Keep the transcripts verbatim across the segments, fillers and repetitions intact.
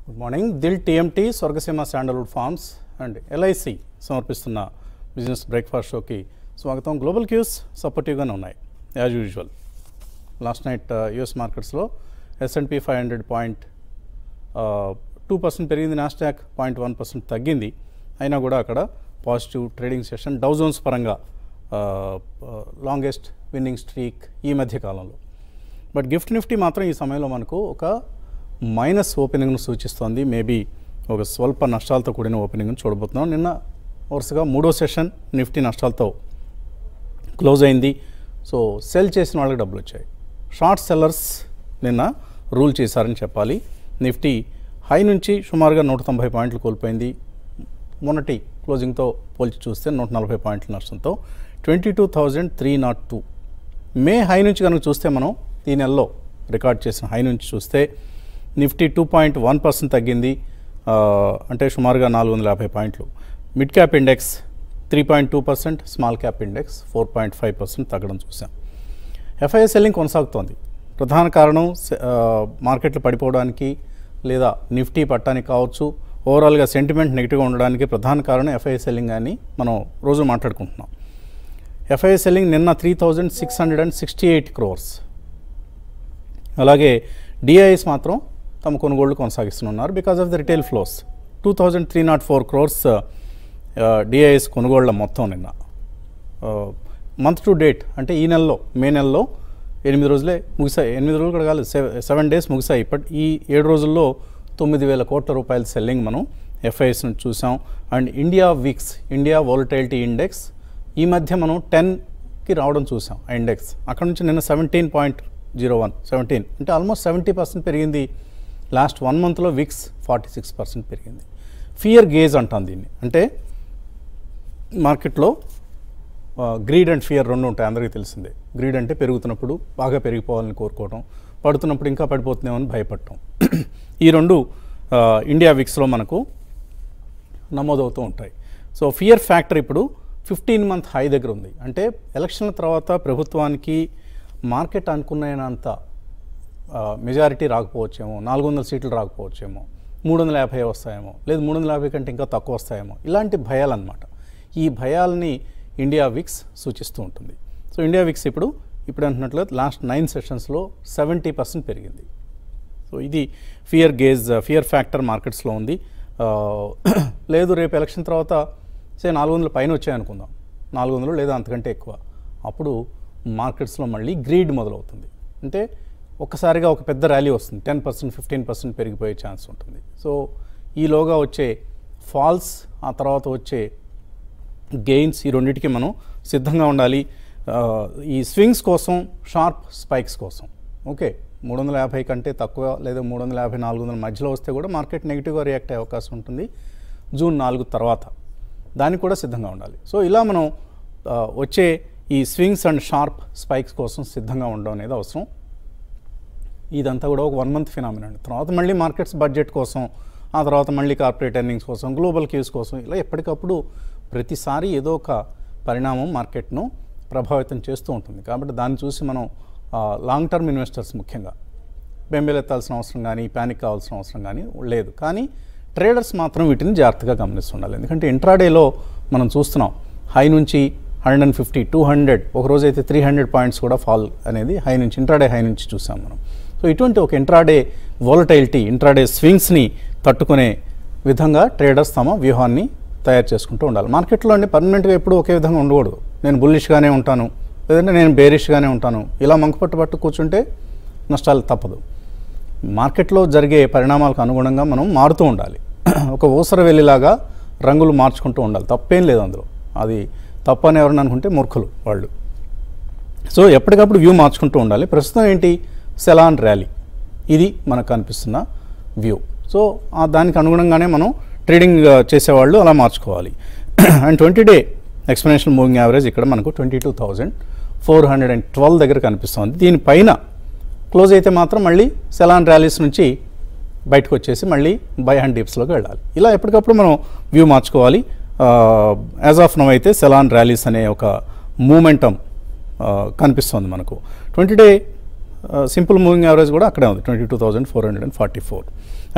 Good morning. Dil TMT, Swargaseema sandalwood farms and LIC సమర్పిస్తున్న business breakfast షోకి స్వాగతం. గ్లోబల్ క్యూస్ సపోర్టివ్గానే ఉన్నాయి as usual. Last night US మార్కెట్స్లో S and P five hundred point two percent పెరిగింది, Nasdaq point one percent తగ్గింది. అయినా కూడా అక్కడ positive trading session. Dow Jones పరంగా లాంగెస్ట్ విన్నింగ్ స్ట్రీక్ ఈ మధ్య కాలంలో. బట్ గిఫ్ట్ నిఫ్టీ మాత్రం ఈ సమయంలో మనకు ఒక మైనస్ ఓపెనింగ్ను సూచిస్తోంది. మేబీ ఒక స్వల్ప నష్టాలతో కూడిన ఓపెనింగ్ను చూడబోతున్నాం. నిన్న వరుసగా మూడో సెషన్ నిఫ్టీ నష్టాలతో క్లోజ్ అయింది. సో సెల్ చేసిన వాళ్ళకి డబ్బులు వచ్చాయి. షార్ట్ సెల్లర్స్ నిన్న రూల్ చేశారని చెప్పాలి. నిఫ్టీ హై నుంచి సుమారుగా నూట తొంభై పాయింట్లు కోల్పోయింది. మొన్నటి క్లోజింగ్తో పోల్చి చూస్తే నూట నలభై పాయింట్ల నష్టంతో twenty two thousand three nought two May high నుంచి కనుక చూస్తే మనం ఈ నెలలో రికార్డ్ చేసిన హై నుంచి చూస్తే Nifty two point one percent తగ్గింది, అంటే సుమారుగా నాలుగు వందల యాభై పాయింట్లు. Mid cap index three point two percent, small cap index four point five percent తగ్గడం చూసాం. ఎఫ్ఐఐ సెల్లింగ్ కొనసాగుతోంది. ప్రధాన కారణం మార్కెట్లు పడిపోవడానికి లేదా నిఫ్టీ పట్టడానికి కావచ్చు. ఓవరాల్గా సెంటిమెంట్ నెగిటివ్గా ఉండడానికి ప్రధాన కారణం ఎఫ్ఐఐ సెల్లింగ్ అని మనం రోజు మాట్లాడుకుంటున్నాం. ఎఫ్ఐఐ సెల్లింగ్ నిన్న three thousand six hundred and sixty eight crores. అలాగే డిఐఎస్ మాత్రం తమ కొనుగోళ్లు కొనసాగిస్తున్నారు because of the retail flows. Two thousand three nought four crores DIIs కొనుగోళ్ల మొత్తం నిన్న. మంత్ టు డేట్ అంటే ఈ నెలలో మే నెలలో ఎనిమిది రోజులే ముగిసాయి. ఎనిమిది రోజులు కూడా కాలేదు, సెవెన్ డేస్ ముగిసాయి. బట్ ఈ ఏడు రోజుల్లో తొమ్మిది వేల కోట్ల రూపాయల సెల్లింగ్ మనం ఎఫ్ఐఎస్ నుంచి చూసాం. And India VIX, India volatility index ఈ మధ్య మనం టెన్కి రావడం చూసాం. ఆ ఇండెక్స్ అక్కడ నుంచి నిన్న seventeen point zero one seventeen అంటే ఆల్మోస్ట్ సెవెంటీ పర్సెంట్ పెరిగింది. లాస్ట్ వన్ మంత్లో విక్స్ ఫార్టీ సిక్స్ పర్సెంట్ పెరిగింది. ఫియర్ గేజ్ అంటాం దీన్ని. అంటే మార్కెట్లో గ్రీడ్ అండ్ ఫియర్ రెండు ఉంటాయి, అందరికీ తెలిసిందే. గ్రీడ్ అంటే పెరుగుతున్నప్పుడు బాగా పెరిగిపోవాలని కోరుకోవటం, పడుతున్నప్పుడు ఇంకా పడిపోతుందేమని భయపడటం. ఈ రెండు ఇండియా విక్స్లో మనకు నమోదవుతూ ఉంటాయి. సో ఫియర్ ఫ్యాక్టర్ ఇప్పుడు ఫిఫ్టీన్ మంత్ హై దగ్గర ఉంది. అంటే ఎలక్షన్ల తర్వాత ప్రభుత్వానికి మార్కెట్ అనుకున్నంత మెజారిటీ రాకపోవచ్చేమో, నాలుగు వందల సీట్లు రాకపోవచ్చేమో, మూడు వందల యాభై వస్తాయేమో, లేదు మూడు వందల యాభై కంటే ఇంకా తక్కువ వస్తాయేమో, ఇలాంటి భయాలన్నమాట. ఈ భయాలని ఇండియా విక్స్ సూచిస్తూ ఉంటుంది. సో ఇండియా విక్స్ ఇప్పుడు ఇప్పుడు అంటున్నట్లుగా లాస్ట్ నైన్ సెషన్స్లో సెవెంటీ పర్సెంట్ పెరిగింది. సో ఇది ఫియర్ గేజ్, ఫియర్ ఫ్యాక్టర్ మార్కెట్స్లో ఉంది. లేదు రేపు ఎలక్షన్ తర్వాత సే నాలుగు వందల పైన వచ్చాయనుకుందాం, నాలుగు వందలు లేదా అంతకంటే ఎక్కువ, అప్పుడు మార్కెట్స్లో మళ్ళీ గ్రీడ్ మొదలవుతుంది. అంటే ఒక్కసారిగా ఒక పెద్ద ర్యాలీ వస్తుంది, టెన్ పర్సెంట్ ఫిఫ్టీన్ పర్సెంట్ పెరిగిపోయే ఛాన్స్ ఉంటుంది. సో ఈలోగా వచ్చే ఫాల్స్, ఆ తర్వాత వచ్చే గెయిన్స్, ఈ రెండింటికి మనం సిద్ధంగా ఉండాలి. ఈ స్వింగ్స్ కోసం, షార్ప్ స్పైక్స్ కోసం. ఓకే, మూడు వందల యాభై కంటే తక్కువ లేదా మూడు వందల యాభై నాలుగు వందల మధ్యలో వస్తే కూడా మార్కెట్ నెగిటివ్గా రియాక్ట్ అయ్యే అవకాశం ఉంటుంది జూన్ నాలుగు తర్వాత. దానికి కూడా సిద్ధంగా ఉండాలి. సో ఇలా మనం వచ్చే ఈ స్వింగ్స్ అండ్ షార్ప్ స్పైక్స్ కోసం సిద్ధంగా ఉండడం అనేది అవసరం. ఇదంతా కూడా ఒక వన్ మంత్ ఫినామినా. తర్వాత మళ్ళీ మార్కెట్స్ బడ్జెట్ కోసం, ఆ తర్వాత మళ్ళీ కార్పొరేట్ ఎర్నింగ్స్ కోసం, గ్లోబల్ క్యూస్ కోసం, ఇలా ఎప్పటికప్పుడు ప్రతిసారి ఏదో ఒక పరిణామం మార్కెట్ను ప్రభావితం చేస్తూ ఉంటుంది. కాబట్టి దాన్ని చూసి మనం లాంగ్ టర్మ్ ఇన్వెస్టర్స్ ముఖ్యంగా బెంబేలెత్తాల్సిన అవసరం కానీ, ప్యానిక్ కావాల్సిన అవసరం కానీ లేదు. కానీ ట్రేడర్స్ మాత్రం వీటిని జాగ్రత్తగా గమనిస్తుండాలి. ఎందుకంటే ఇంట్రాడేలో మనం చూస్తున్నాం హై నుంచి hundred and fifty two hundred ఒకరోజు అయితే త్రీ హండ్రెడ్ పాయింట్స్ కూడా ఫాల్ అనేది హై నుంచి, ఇంట్రాడే హై నుంచి చూసాం మనం. సో ఇటువంటి ఒక ఇంట్రాడే వాలటైలిటీ, ఇంట్రాడే స్వింగ్స్ని తట్టుకునే విధంగా ట్రేడర్స్ తమ వ్యూహాన్ని తయారు చేసుకుంటూ ఉండాలి. మార్కెట్లో అంటే పర్మనెంట్గా ఎప్పుడు ఒకే విధంగా ఉండకూడదు. నేను బుల్లిష్గానే ఉంటాను, లేదంటే నేను బేరిష్గానే ఉంటాను, ఇలా మంకుపట్టు పట్టు కూర్చుంటే నష్టాలు తప్పదు. మార్కెట్లో జరిగే పరిణామాలకు అనుగుణంగా మనం మారుతూ ఉండాలి. ఒక ఊసర వెళ్ళిలాగా రంగులు మార్చుకుంటూ ఉండాలి. తప్పేం లేదు అందులో. అది తప్పు అని ఎవరైనా అనుకుంటే మూర్ఖులు వాళ్ళు. సో ఎప్పటికప్పుడు వ్యూ మార్చుకుంటూ ఉండాలి. ప్రస్తుతం ఏంటి, సెలాన్ ర్యాలీ, ఇది మనకు కనిపిస్తున్న వ్యూ. సో దానికి అనుగుణంగానే మనం ట్రేడింగ్ చేసేవాళ్ళు అలా మార్చుకోవాలి. And twenty day exponential moving average ఇక్కడ మనకు twenty two thousand four hundred and twelve దగ్గర కనిపిస్తుంది. దీనిపైన క్లోజ్ అయితే మాత్రం మళ్ళీ సెలాన్ ర్యాలీస్ నుంచి బయటకు వచ్చేసి మళ్ళీ బై అండ్ డిప్స్లోకి వెళ్ళాలి. ఇలా ఎప్పటికప్పుడు మనం వ్యూ మార్చుకోవాలి. యాజ్ ఆఫ్ నౌ అయితే సెలాన్ ర్యాలీస్ అనే ఒక మూమెంటం కనిపిస్తుంది మనకు. Twenty day simple moving average కూడా అక్కడే ఉంది, twenty two thousand four hundred and forty four. And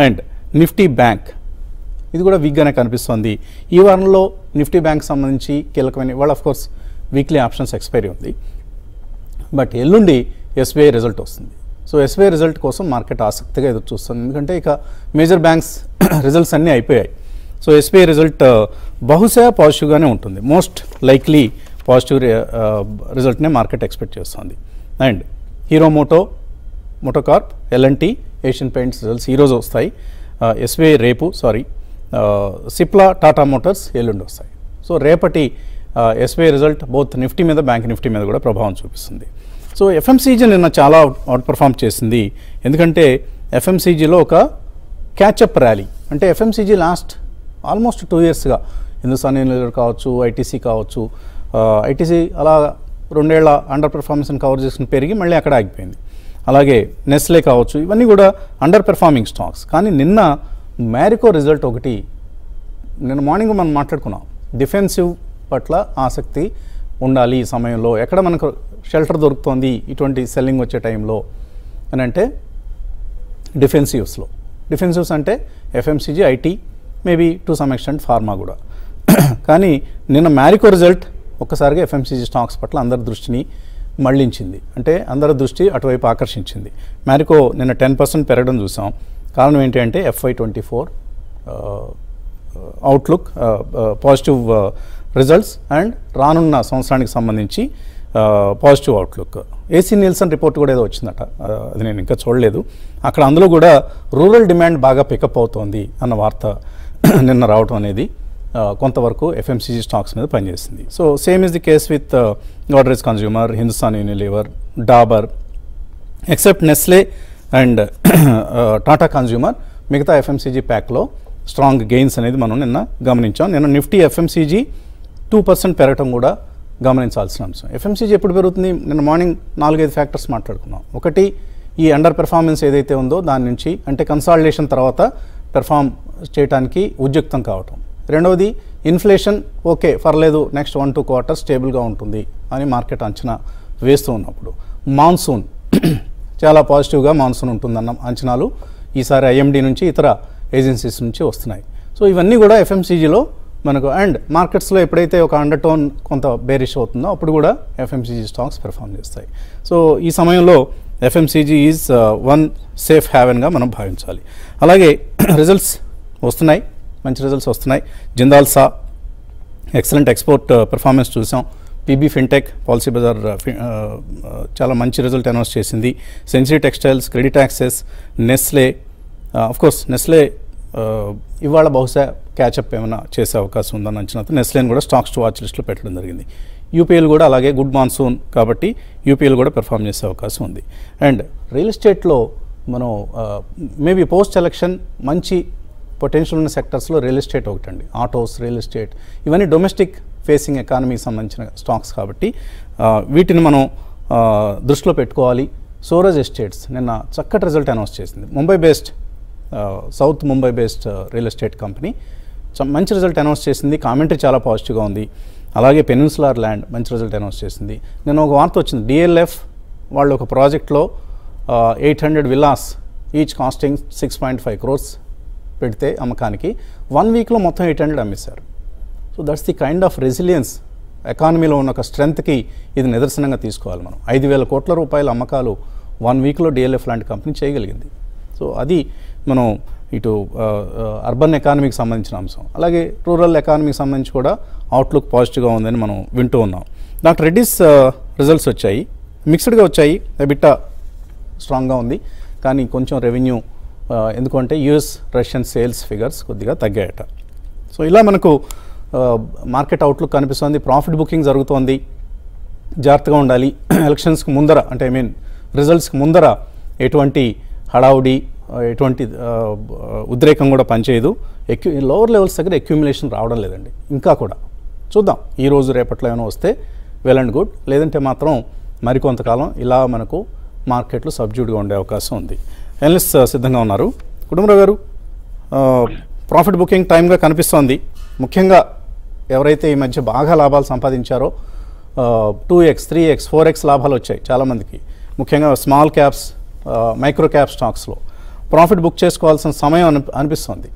Nifty bank ఇది కూడా వీక్గానే కనిపిస్తుంది. ఈ వారంలో నిఫ్టీ బ్యాంక్ సంబంధించి కీలకమైన ఇవాళ of course weekly options expiry ఉంది, బట్ ఎల్లుండి ఎస్బీఐ రిజల్ట్ వస్తుంది. సో ఎస్బీఐ రిజల్ట్ కోసం మార్కెట్ ఆసక్తిగా ఎదురు చూస్తుంది, ఎందుకంటే ఇక మేజర్ బ్యాంక్స్ రిజల్ట్స్ అన్నీ అయిపోయాయి. సో ఎస్బీఐ రిజల్ట్ బహుశా పాజిటివ్గానే ఉంటుంది, మోస్ట్ లైక్లీ పాజిటివ్ రిజల్ట్నే మార్కెట్ ఎక్స్పెక్ట్ చేస్తుంది. And Hero Moto MotoCorp, L and T, Asian Paints results ఈరోజు వస్తాయి. ఎస్బీఐ రేపు సారీ సిప్లా, టాటా మోటార్స్ ఎల్లుండి వస్తాయి. సో రేపటి ఎస్బీఐ రిజల్ట్ బోత్ నిఫ్టీ మీద బ్యాంక్ నిఫ్టీ మీద కూడా ప్రభావం చూపిస్తుంది. సో ఎఫ్ఎంసీజీ నిన్న చాలా అవుట్ పర్ఫామ్ చేసింది, ఎందుకంటే ఎఫ్ఎంసీజీలో ఒక క్యాచప్ ర్యాలీ. అంటే ఎఫ్ఎంసీజీ లాస్ట్ ఆల్మోస్ట్ టూ ఇయర్స్గా హిందుస్థాన్ యూనిలివర్ కావచ్చు, ఐటీసీ కావచ్చు, ఐటీసీ అలా రెండేళ్ల అండర్ పెర్ఫార్మెన్స్ని కవర్ చేసుకుని పెరిగి మళ్ళీ అక్కడ ఆగిపోయింది. అలాగే నెస్లే కావచ్చు, ఇవన్నీ కూడా అండర్ పెర్ఫార్మింగ్ స్టాక్స్. కానీ నిన్న మ్యారికో రిజల్ట్ ఒకటి, నిన్న మార్నింగ్ మనం మాట్లాడుకున్నాం, డిఫెన్సివ్ పట్ల ఆసక్తి ఉండాలి ఈ సమయంలో, ఎక్కడ మనకు షెల్టర్ దొరుకుతుంది ఇటువంటి సెల్లింగ్ వచ్చే టైంలో అని అంటే డిఫెన్సివ్స్లో. డిఫెన్సివ్స్ అంటే FMCG, IT, maybe to some extent pharma కూడా. కానీ నిన్న మ్యారికో రిజల్ట్ ఒక్కసారిగా ఎఫ్ఎంసీజీ స్టాక్స్ పట్ల అందరి దృష్టిని మళ్లించింది, అంటే అందరి దృష్టి అటువైపు ఆకర్షించింది. మ్యారికో నిన్న టెన్ పర్సెంట్ పెరగడం చూసాం. కారణం ఏంటి అంటే FY twenty four outlook, positive results and రానున్న సంవత్సరానికి సంబంధించి positive outlook. AC Nielsen report కూడా ఏదో వచ్చిందట, అది నేను ఇంకా చూడలేదు. అక్కడ అందులో కూడా రూరల్ డిమాండ్ బాగా పికప్ అవుతోంది అన్న వార్త నిన్న రావటం అనేది కొంతవరకు ఎఫ్ఎంసీజీ స్టాక్స్ మీద పనిచేసింది. So same is the case with Godrej consumer, Hindustan Unilever, Dabur, except Nestle and Tata consumer. మిగతా ఎఫ్ఎంసీజీ ప్యాక్లో స్ట్రాంగ్ గెయిన్స్ అనేది మనం నిన్న గమనించాం. నిన్న నిఫ్టీ ఎఫ్ఎంసీజీ టూ పర్సెంట్ పెరగటం కూడా గమనించాల్సిన అంశం. ఎఫ్ఎంసీజీ ఎప్పుడు పెరుగుతుంది? నిన్న మార్నింగ్ నాలుగైదు ఫ్యాక్టర్స్ మాట్లాడుకున్నాం. ఒకటి, ఈ అండర్ పెర్ఫార్మెన్స్ ఏదైతే ఉందో దాని నుంచి, అంటే కన్సాలిడేషన్ తర్వాత పెర్ఫామ్ చేయడానికి ఉద్యుక్తం కావటం. రెండవది, ఇన్ఫ్లేషన్ ఓకే పర్లేదు, నెక్స్ట్ వన్ టూ క్వార్టర్స్ స్టేబుల్గా ఉంటుంది అని మార్కెట్ అంచనా వేస్తూ ఉన్నప్పుడు, మాన్సూన్ చాలా పాజిటివ్గా మాన్సూన్ ఉంటుందన్న అంచనాలు ఈసారి ఐఎండీ నుంచి ఇతర ఏజెన్సీస్ నుంచి వస్తున్నాయి. సో ఇవన్నీ కూడా ఎఫ్ఎంసీజీలో మనకు, అండ్ మార్కెట్స్లో ఎప్పుడైతే ఒక అండర్ టోన్ కొంత బేరిష్ అవుతుందో అప్పుడు కూడా ఎఫ్ఎంసీజీ స్టాక్స్ పెర్ఫామ్ చేస్తాయి. సో ఈ సమయంలో ఎఫ్ఎంసీజీ ఈజ్ వన్ సేఫ్ హ్యావెన్గా మనం భావించాలి. అలాగే రిజల్ట్స్ వస్తున్నాయి, మంచి రిజల్ట్స్ వస్తున్నాయి. Jindal saw excellent export performance చూసాం. పీబీ ఫిన్టెక్, పాలసీ బజార్ చాలా మంచి రిజల్ట్ అనౌన్స్ చేసింది. Century textiles, credit access, Nestle, of course Nestle ఇవాళ బహుశా క్యాచప్ ఏమైనా చేసే అవకాశం ఉందని అంచనాతో నెస్లేని కూడా స్టాక్స్ టు వాచ్ లిస్ట్లో పెట్టడం జరిగింది. యూపీఎల్ కూడా అలాగే గుడ్ మాన్సూన్ కాబట్టి యూపీఎల్ కూడా పెర్ఫామ్ చేసే అవకాశం ఉంది. అండ్ రియల్ ఎస్టేట్లో మనం మేబీ పోస్ట్ ఎలక్షన్ మంచి పొటెన్షియల్ ఉన్న సెక్టర్స్లో రియల్ ఎస్టేట్ ఒకటండి. ఆటోస్, రియల్ ఎస్టేట్ ఇవన్నీ డొమెస్టిక్ ఫేసింగ్ ఎకానమీకి సంబంధించిన స్టాక్స్ కాబట్టి వీటిని మనం దృష్టిలో పెట్టుకోవాలి. సోరజ్ ఎస్టేట్స్ నిన్న చక్కటి రిజల్ట్ అనౌన్స్ చేసింది. Mumbai based, south Mumbai based real estate company మంచి రిజల్ట్ అనౌన్స్ చేసింది. కామెంటరీ చాలా పాజిటివ్గా ఉంది. అలాగే పెనిన్సులార్ ల్యాండ్ మంచి రిజల్ట్ అనౌన్స్ చేసింది. నేను ఒక వార్త వచ్చింది, డిఎల్ఎఫ్ వాళ్ళు ఒక ప్రాజెక్ట్లో eight hundred villas each costing six point five crores పెడితే అమ్మకానికి వన్ వీక్లో మొత్తం ఎయిట్ హండ్రెడ్ అమ్మేశారు. So that's the kind of resilience, ఎకానమీలో ఉన్న ఒక స్ట్రెంత్కి ఇది నిదర్శనంగా తీసుకోవాలి మనం. ఐదు వేల కోట్ల రూపాయల అమ్మకాలు వన్ వీక్లో డిఎల్ఎఫ్ లాంటి కంపెనీ చేయగలిగింది. సో అది మనం ఇటు అర్బన్ ఎకానమీకి సంబంధించిన అంశం. అలాగే రూరల్ ఎకానమీకి సంబంధించి కూడా అవుట్లుక్ పాజిటివ్గా ఉందని మనం వింటూ ఉన్నాం. డాక్టర్ రెడ్డిస్ రిజల్ట్స్ వచ్చాయి, మిక్స్డ్గా వచ్చాయి. ఎబిటా స్ట్రాంగ్గా ఉంది, కానీ కొంచెం రెవెన్యూ ఎందుకంటే యూఎస్ రష్యన్ సేల్స్ ఫిగర్స్ కొద్దిగా తగ్గాయట. సో ఇలా మనకు మార్కెట్ అవుట్లుక్ కనిపిస్తుంది. ప్రాఫిట్ బుకింగ్ జరుగుతోంది, జాగ్రత్తగా ఉండాలి. ఎలక్షన్స్కి ముందర, అంటే ఐ మీన్ రిజల్ట్స్కి ముందర ఎటువంటి హడావుడి, ఎటువంటి ఉద్రేకం కూడా పనిచేయదు. ఎక్యూ లోవర్ లెవెల్స్ దగ్గర అక్యూములేషన్ రావడం లేదండి. ఇంకా కూడా చూద్దాం, ఈరోజు రేపట్లో ఏమైనా వస్తే వెల్ అండ్ గుడ్, లేదంటే మాత్రం మరికొంతకాలం ఇలా మనకు మార్కెట్లు సబ్జ్యూడ్గా ఉండే అవకాశం ఉంది. ఎనలిస్ట్ సిద్ధంగా ఉన్నారు. కుటుంబరావు గారు, ప్రాఫిట్ బుకింగ్ టైంగా కనిపిస్తోంది. ముఖ్యంగా ఎవరైతే ఈ మధ్య బాగా లాభాలు సంపాదించారో, two X three X four X లాభాలు వచ్చాయి చాలామందికి, ముఖ్యంగా స్మాల్ క్యాప్స్, మైక్రో క్యాప్ స్టాక్స్లో. ప్రాఫిట్ బుక్ చేసుకోవాల్సిన సమయం అని అనిపిస్తుంది?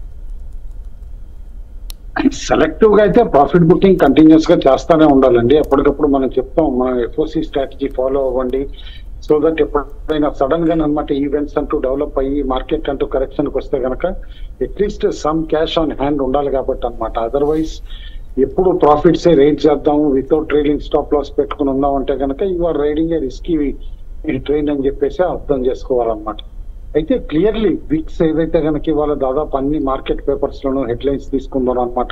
సెలెక్టివ్ గా అయితే ప్రాఫిట్ బుకింగ్ కంటిన్యూస్ గా చేస్తానే ఉండాలండి. ఎప్పటికప్పుడు మనం చెప్తాం మనం ఎఫ్ఓసి స్ట్రాటజీ ఫాలో అవ్వండి, సో దట్ ఎప్పుడైనా సడన్ గా అనమాట ఈవెంట్స్ అంటూ డెవలప్ అయ్యి మార్కెట్ అంటూ కరెక్షన్ కి వస్తే కనుక at least some cash on hand ఉండాలి కాబట్టి అనమాట. అదర్వైజ్ ఎప్పుడు ప్రాఫిట్స్ రేట్ చేద్దాం వితౌట్ ట్రేడింగ్ స్టాప్ లాస్ పెట్టుకుని ఉందాం అంటే కనుక you are riding a risky train అని చెప్పేసి అర్థం చేసుకోవాలన్నమాట. అయితే క్లియర్లీ విక్స్ ఏదైతే కనుక ఇవాళ దాదాపు అన్ని మార్కెట్ పేపర్స్ లోనూ హెడ్లైన్స్ తీసుకుందాం అనమాట,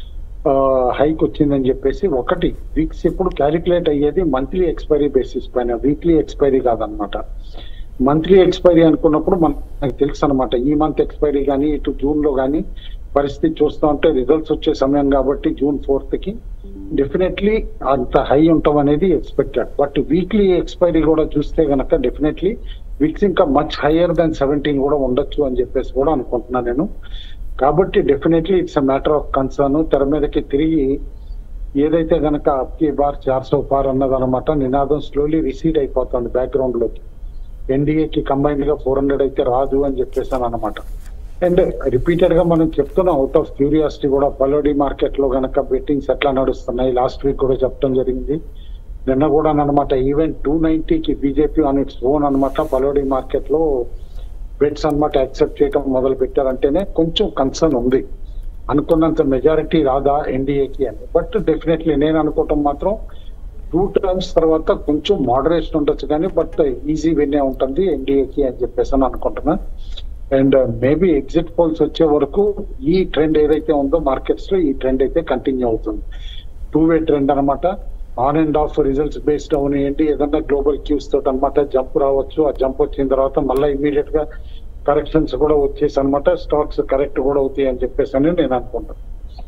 హైక్ వచ్చిందని చెప్పేసి. ఒకటి, విక్స్ ఇప్పుడు క్యాలిక్యులేట్ అయ్యేది మంత్లీ ఎక్స్పైరీ బేసిస్ పైన, వీక్లీ ఎక్స్పైరీ కాదనమాట. మంత్లీ ఎక్స్పైరీ అనుకున్నప్పుడు మనకు తెలుసు అనమాట, ఈ మంత్ ఎక్స్పైరీ కానీ ఇటు జూన్ లో కానీ పరిస్థితి చూస్తూ ఉంటే రిజల్ట్స్ వచ్చే సమయం కాబట్టి జూన్ ఫోర్త్ కి డెఫినెట్లీ అంత హై ఉంటాం అనేది ఎక్స్పెక్టెడ్. బట్ వీక్లీ ఎక్స్పైరీ కూడా చూస్తే గనక డెఫినెట్లీ విక్స్ ఇంకా మచ్ హయ్యర్ దాన్ సెవెంటీన్ కూడా ఉండొచ్చు అని చెప్పేసి కూడా అనుకుంటున్నాను నేను. కాబట్టి definitely it's a matter of concern. తెర మీదకి తిరిగి ఏదైతే గనక అప్కి బార్ చార్ సో పార్ అన్నదనమాట నినాదం స్లోలీ రిసీడ్ అయిపోతుంది బ్యాక్గ్రౌండ్ లోకి. ఎన్డీఏకి కంబైన్డ్ గా ఫోర్ హండ్రెడ్ అయితే రాదు అని చెప్పేసాను అనమాట. అండ్ రిపీటెడ్ గా మనం చెప్తున్నాం అవుట్ ఆఫ్ క్యూరియాసిటీ కూడా, పలోడి మార్కెట్ లో గనక బెట్టింగ్స్ ఎట్లా నడుస్తున్నాయి లాస్ట్ వీక్ కూడా చెప్పడం జరిగింది. నిన్న కూడా అనమాట ఈవెన్ టూ నైన్టీకి బీజేపీ ఆన్ ఇట్స్ ఓన్ అనమాట పలోడి మార్కెట్ లో బెట్స్ అనమాట యాక్సెప్ట్ చేయడం మొదలు పెట్టారంటేనే కొంచెం కన్సర్న్ ఉంది. అనుకున్నంత మెజారిటీ రాదా ఎన్డీఏకి అని. బట్ డెఫినెట్లీ నేను అనుకోవటం మాత్రం టూ టర్మ్స్ తర్వాత కొంచెం మోడరేషన్ ఉండొచ్చు కానీ బట్ ఈజీ విన్నే ఉంటుంది ఎన్డీఏకి అని చెప్పేసి అని అనుకుంటున్నా. అండ్ మేబీ ఎగ్జిట్ పోల్స్ వచ్చే వరకు ఈ ట్రెండ్ ఏదైతే ఉందో మార్కెట్స్ లో ఈ ట్రెండ్ అయితే కంటిన్యూ అవుతుంది. టూ వే ట్రెండ్ అనమాట. On and off results based అవునాయండి, ఏదన్నా గ్లోబల్ క్యూస్ తోటి అనమాట జంప్ రావచ్చు. ఆ జంప్ వచ్చిన తర్వాత మళ్ళీ ఇమీడియట్ గా కరెక్షన్స్ కూడా వచ్చేసి అనమాట స్టాక్స్ కరెక్ట్ కూడా అవుతాయి అని చెప్పేసి అని నేను అనుకుంటాను.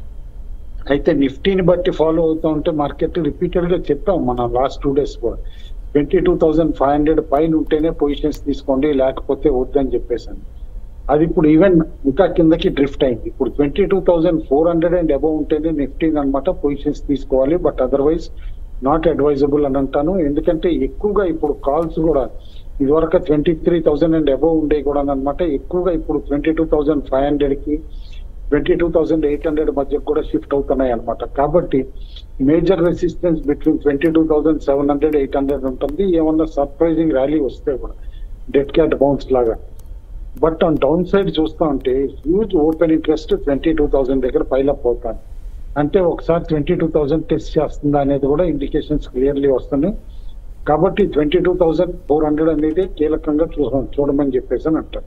అయితే నిఫ్టీని బట్టి ఫాలో అవుతూ ఉంటే మార్కెట్ రిపీటెడ్ గా చెప్పాం మనం లాస్ట్ టూ డేస్ కూడా, twenty two thousand five hundred పైన ఉంటేనే పొజిషన్స్ తీసుకోండి లేకపోతే వద్దని చెప్పేసాను. అది ఇప్పుడు ఈవెన్ ఇంకా కిందకి డ్రిఫ్ట్ అయింది. ఇప్పుడు twenty two thousand four hundred and above ఉంటేనే నిఫ్టీ అనమాట పొజిషన్స్ తీసుకోవాలి. బట్ అదర్వైజ్ నాట్ అడ్వైజబుల్ అని అంటాను. ఎందుకంటే ఎక్కువగా ఇప్పుడు కాల్స్ కూడా ఇదివరకు twenty three thousand and above ఉండే కూడా అనమాట ఎక్కువగా ఇప్పుడు twenty two thousand five hundred కి twenty two thousand eight hundred మధ్య కూడా షిఫ్ట్ అవుతున్నాయి అనమాట. కాబట్టి major resistance between twenty two thousand seven hundred eight hundred ఉంటుంది. ఏమన్నా సర్ప్రైజింగ్ ర్యాలీ వస్తే కూడా డెడ్ క్యాట్ బౌన్స్ లాగా. బట్ ఆన్ డౌన్ సైడ్ చూస్తా ఉంటే huge open interest twenty two thousand దగ్గర పైలప్ అవుతాను. అంటే ఒకసారి ట్వంటీ టూ థౌసండ్ టెస్ట్ చేస్తుందా అనేది కూడా ఇండికేషన్స్ క్లియర్లీ వస్తున్నాయి. కాబట్టి twenty two thousand four hundred అనేది కీలకంగా చూ చూడమని చెప్పేసి అని అంటారు.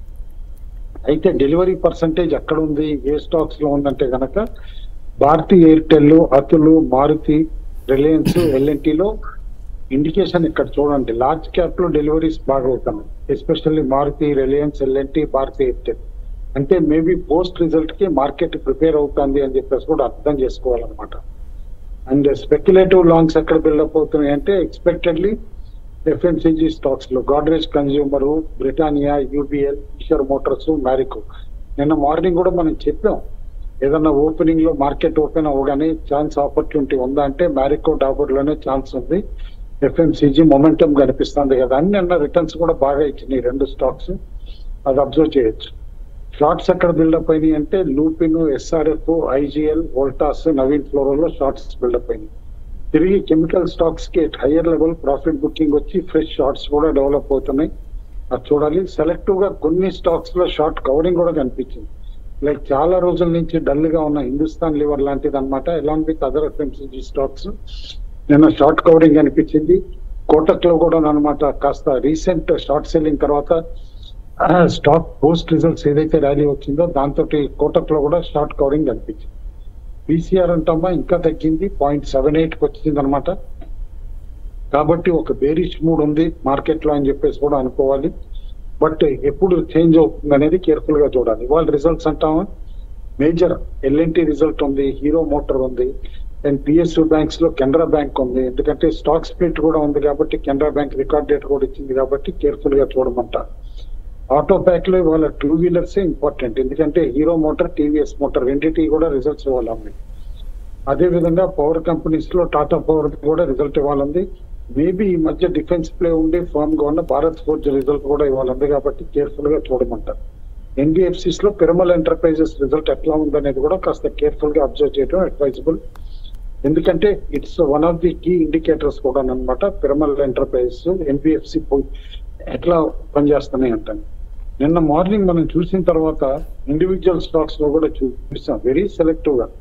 అయితే డెలివరీ పర్సంటేజ్ ఎక్కడ ఉంది, ఏ స్టాక్స్ లో ఉందంటే కనుక భారతీ ఎయిర్టెల్, అతులు, మారుతి, రిలయన్స్, ఎల్ఎన్టీలో ఇండికేషన్ ఇక్కడ చూడండి. లార్జ్ క్యాప్ లో డెలివరీస్ బాగా అవుతున్నాయి, especially Maruti, Reliance, L and T, Bharti Airtel. అంటే మేబీ పోస్ట్ రిజల్ట్ కి మార్కెట్ ప్రిపేర్ అవుతుంది అని చెప్పేసి కూడా అర్థం చేసుకోవాలన్నమాట. అండ్ స్పెక్యులేటివ్ లాంగ్స్ ఎక్కడ బిల్డప్ అవుతున్నాయి అంటే ఎక్స్పెక్టెడ్లీ ఎఫ్ఎంసీజీ స్టాక్స్ లో Godrej consumer, Britannia, UBL, Eicher motors, Marico. నిన్న మార్నింగ్ కూడా మనం చెప్పాం ఏదన్నా ఓపెనింగ్ లో మార్కెట్ ఓపెన్ అవగానే ఛాన్స్ ఆపర్చునిటీ ఉందా అంటే మ్యారికో, డాబర్ లోనే ఛాన్స్ ఉంది. ఎఫ్ఎంసీజీ మొమెంటం కనిపిస్తుంది కదా అన్ని అన్న రిటర్న్స్ కూడా బాగా ఇచ్చినాయి రెండు స్టాక్స్, అది అబ్జర్వ్ చేయొచ్చు. షార్ట్స్ ఎక్కడ బిల్డప్ అయినాయి అంటే Lupin, SRF, IGL, Voltas, Navin ఫ్లోరోలో షార్ట్స్ బిల్డప్ అయినాయి. తిరిగి కెమికల్ స్టాక్స్ కి హైయర్ లెవెల్ ప్రాఫిట్ బుకింగ్ వచ్చి ఫ్రెష్ షార్ట్స్ కూడా డెవలప్ అవుతున్నాయి, అది చూడాలి. సెలెక్టివ్ గా కొన్ని స్టాక్స్ లో షార్ట్ కవరింగ్ కూడా కనిపించింది. లైక్ చాలా రోజుల నుంచి డల్ గా ఉన్న హిందుస్థాన్ లివర్ లాంటిది అనమాట, along with other FMCG stocks నిన్న షార్ట్ కవరింగ్ కనిపించింది. కోటక్ లో కూడా అనమాట కాస్త రీసెంట్ షార్ట్ సెల్లింగ్ తర్వాత స్టాక్ పోస్ట్ రిజల్ట్స్ ఏదైతే ర్యాలీ వచ్చిందో దాంతో కోటక్ లో కూడా షార్ట్ కవరింగ్ కనిపించింది. పీసీఆర్ అంటమ్మా ఇంకా తగ్గింది, పాయింట్ సెవెన్ ఎయిట్ కి వచ్చింది అనమాట. కాబట్టి ఒక బేరిష్ మూడ్ ఉంది మార్కెట్ లో అని చెప్పేసి కూడా అనుకోవాలి. బట్ ఎప్పుడు చేంజ్ అవుతుంది అనేది కేర్ఫుల్ గా చూడాలి. వాళ్ళ రిజల్ట్స్ అంటామా మేజర్ ఎల్ఎన్టీ రిజల్ట్ ఉంది, హీరో మోటార్ ఉంది, అండ్ పిఎస్యూ బ్యాంక్స్ లో కెనరా బ్యాంక్ ఉంది. ఎందుకంటే స్టాక్ స్ప్లిట్ కూడా ఉంది కాబట్టి కెనరా బ్యాంక్ రికార్డ్ డేట్ కూడా ఇచ్చింది కాబట్టి కేర్ఫుల్ గా చూడమంటారు. ఆటో ప్యాక్ లో ఇవాళ టూ వీలర్స్ ఇంపార్టెంట్, ఎందుకంటే హీరో మోటార్, టీవీఎస్ మోటార్ రెండింటి కూడా రిజల్ట్స్ ఇవ్వాలి. అదే విధంగా పవర్ కంపెనీస్ లో టాటా పవర్ కూడా రిజల్ట్ ఇవ్వాలంది. మేబీ ఈ మధ్య డిఫెన్స్ ప్లే ఉండి ఫామ్ గా ఉన్న భారత్ ఫోర్జ్ రిజల్ట్ కూడా ఇవాళ ఉంది కాబట్టి కేర్ఫుల్ గా చూడమంటారు. ఎన్బిఎఫ్సిస్ లో పిరమల్ ఎంటర్ప్రైజెస్ రిజల్ట్ ఎట్లా ఉందనేది కూడా కాస్త కేర్ఫుల్ గా అబ్జర్వ్ చేయడం అడ్వైజబుల్. ఎందుకంటే it's one of the key indicators కూడా అనమాట. పిరమల్ ఎంటర్ప్రైజెస్ ఎన్బిఎఫ్సి ఎట్లా పనిచేస్తున్నాయి అంటాను. నిన్న మార్నింగ్ మనం చూసిన తర్వాత ఇండివిజువల్ స్టాక్స్ లో కూడా చూసాం వెరీ సెలెక్టివ్ గా.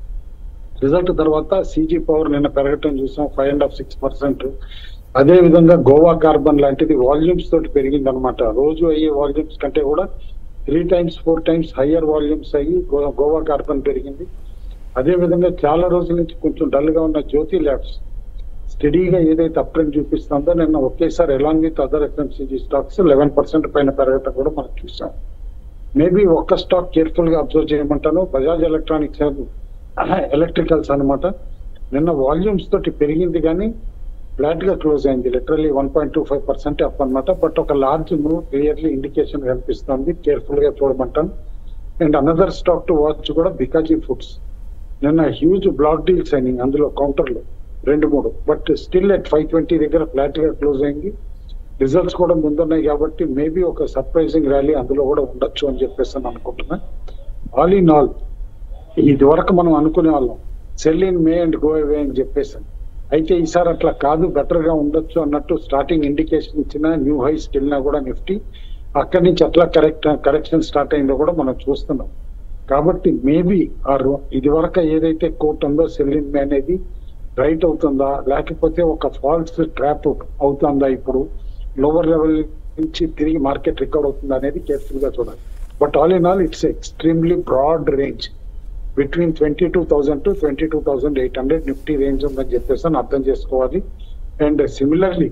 రిజల్ట్ తర్వాత సీజీ పవర్ నిన్న పెరగటం చూసాం five and half six percent. అదే విధంగా గోవా కార్బన్ లాంటిది వాల్యూమ్స్ తోటి పెరిగింది అనమాట. రోజు అయ్యే వాల్యూమ్స్ కంటే కూడా three times four times higher volumes అయ్యి గోవా కార్బన్ పెరిగింది. అదే విధంగా చాలా రోజుల నుంచి కొంచెం డల్ గా ఉన్న జ్యోతి ల్యాబ్స్ స్టడీగా ఏదైతే అప్ ట్రెండ్ చూపిస్తుందో నిన్న ఒకేసారి along with other FMCG stocks eleven percent పైన పెరగటం కూడా మనం చూసాం. మేబీ ఒక్క స్టాక్ కేర్ఫుల్ గా అబ్జర్వ్ చేయమంటాను, బజాజ్ ఎలక్ట్రానిక్స్ ఎలక్ట్రికల్స్ అనమాట. నిన్న వాల్యూమ్స్ తోటి పెరిగింది కానీ ఫ్లాట్ గా క్లోజ్ అయింది, literally one point two five percent up అనమాట. బట్ ఒక లార్జ్ మూవ్ క్లియర్లీ ఇండికేషన్ కనిపిస్తుంది, కేర్ఫుల్ గా చూడమంటాను. And another stock to watch కూడా బికాజీ ఫుడ్స్. నిన్న హ్యూజ్ బ్లాక్ డీల్స్ అయినాయి అందులో కౌంటర్లు రెండు మూడు, but still at five twenty దగ్గర ఫ్లాట్ గా క్లోజ్ అయింది. రిజల్ట్స్ కూడా ముందున్నాయి కాబట్టి మేబీ ఒక సర్ప్రైజింగ్ ర్యాలీ అందులో కూడా ఉండొచ్చు అని చెప్పేసి అని అనుకుంటున్నా. ఆల్ ఇన్ ఆల్ ఇది వరకు మనం అనుకునే వాళ్ళం sell in May and go away అని చెప్పేసాను. అయితే ఈసారి అట్లా కాదు, బెటర్ గా ఉండొచ్చు అన్నట్టు స్టార్టింగ్ ఇండికేషన్ ఇచ్చిన న్యూ హైస్ వెళ్ళినా కూడా నిఫ్టీ అక్కడి నుంచి ఎట్లా కరెక్ట్ కరెక్షన్ స్టార్ట్ అయిందో కూడా మనం చూస్తున్నాం. కాబట్టి మేబీ ఆ ఇది వరకు ఏదైతే కోట్ ఉందో సెల్ ఇన్ మే అనేది రైట్ అవుతుందా లేకపోతే ఒక ఫాల్స్ ట్రాప్ అవుతుందా, ఇప్పుడు లోవర్ లెవెల్ నుంచి తిరిగి మార్కెట్ రికవర్ అవుతుందా అనేది కేర్ఫుల్ గా చూడాలి. But all in all it's extremely broad range between twenty two thousand to twenty two thousand eight hundred Nifty range ఉందని చెప్పేసి అని అర్థం చేసుకోవాలి. అండ్ సిమిలర్లీ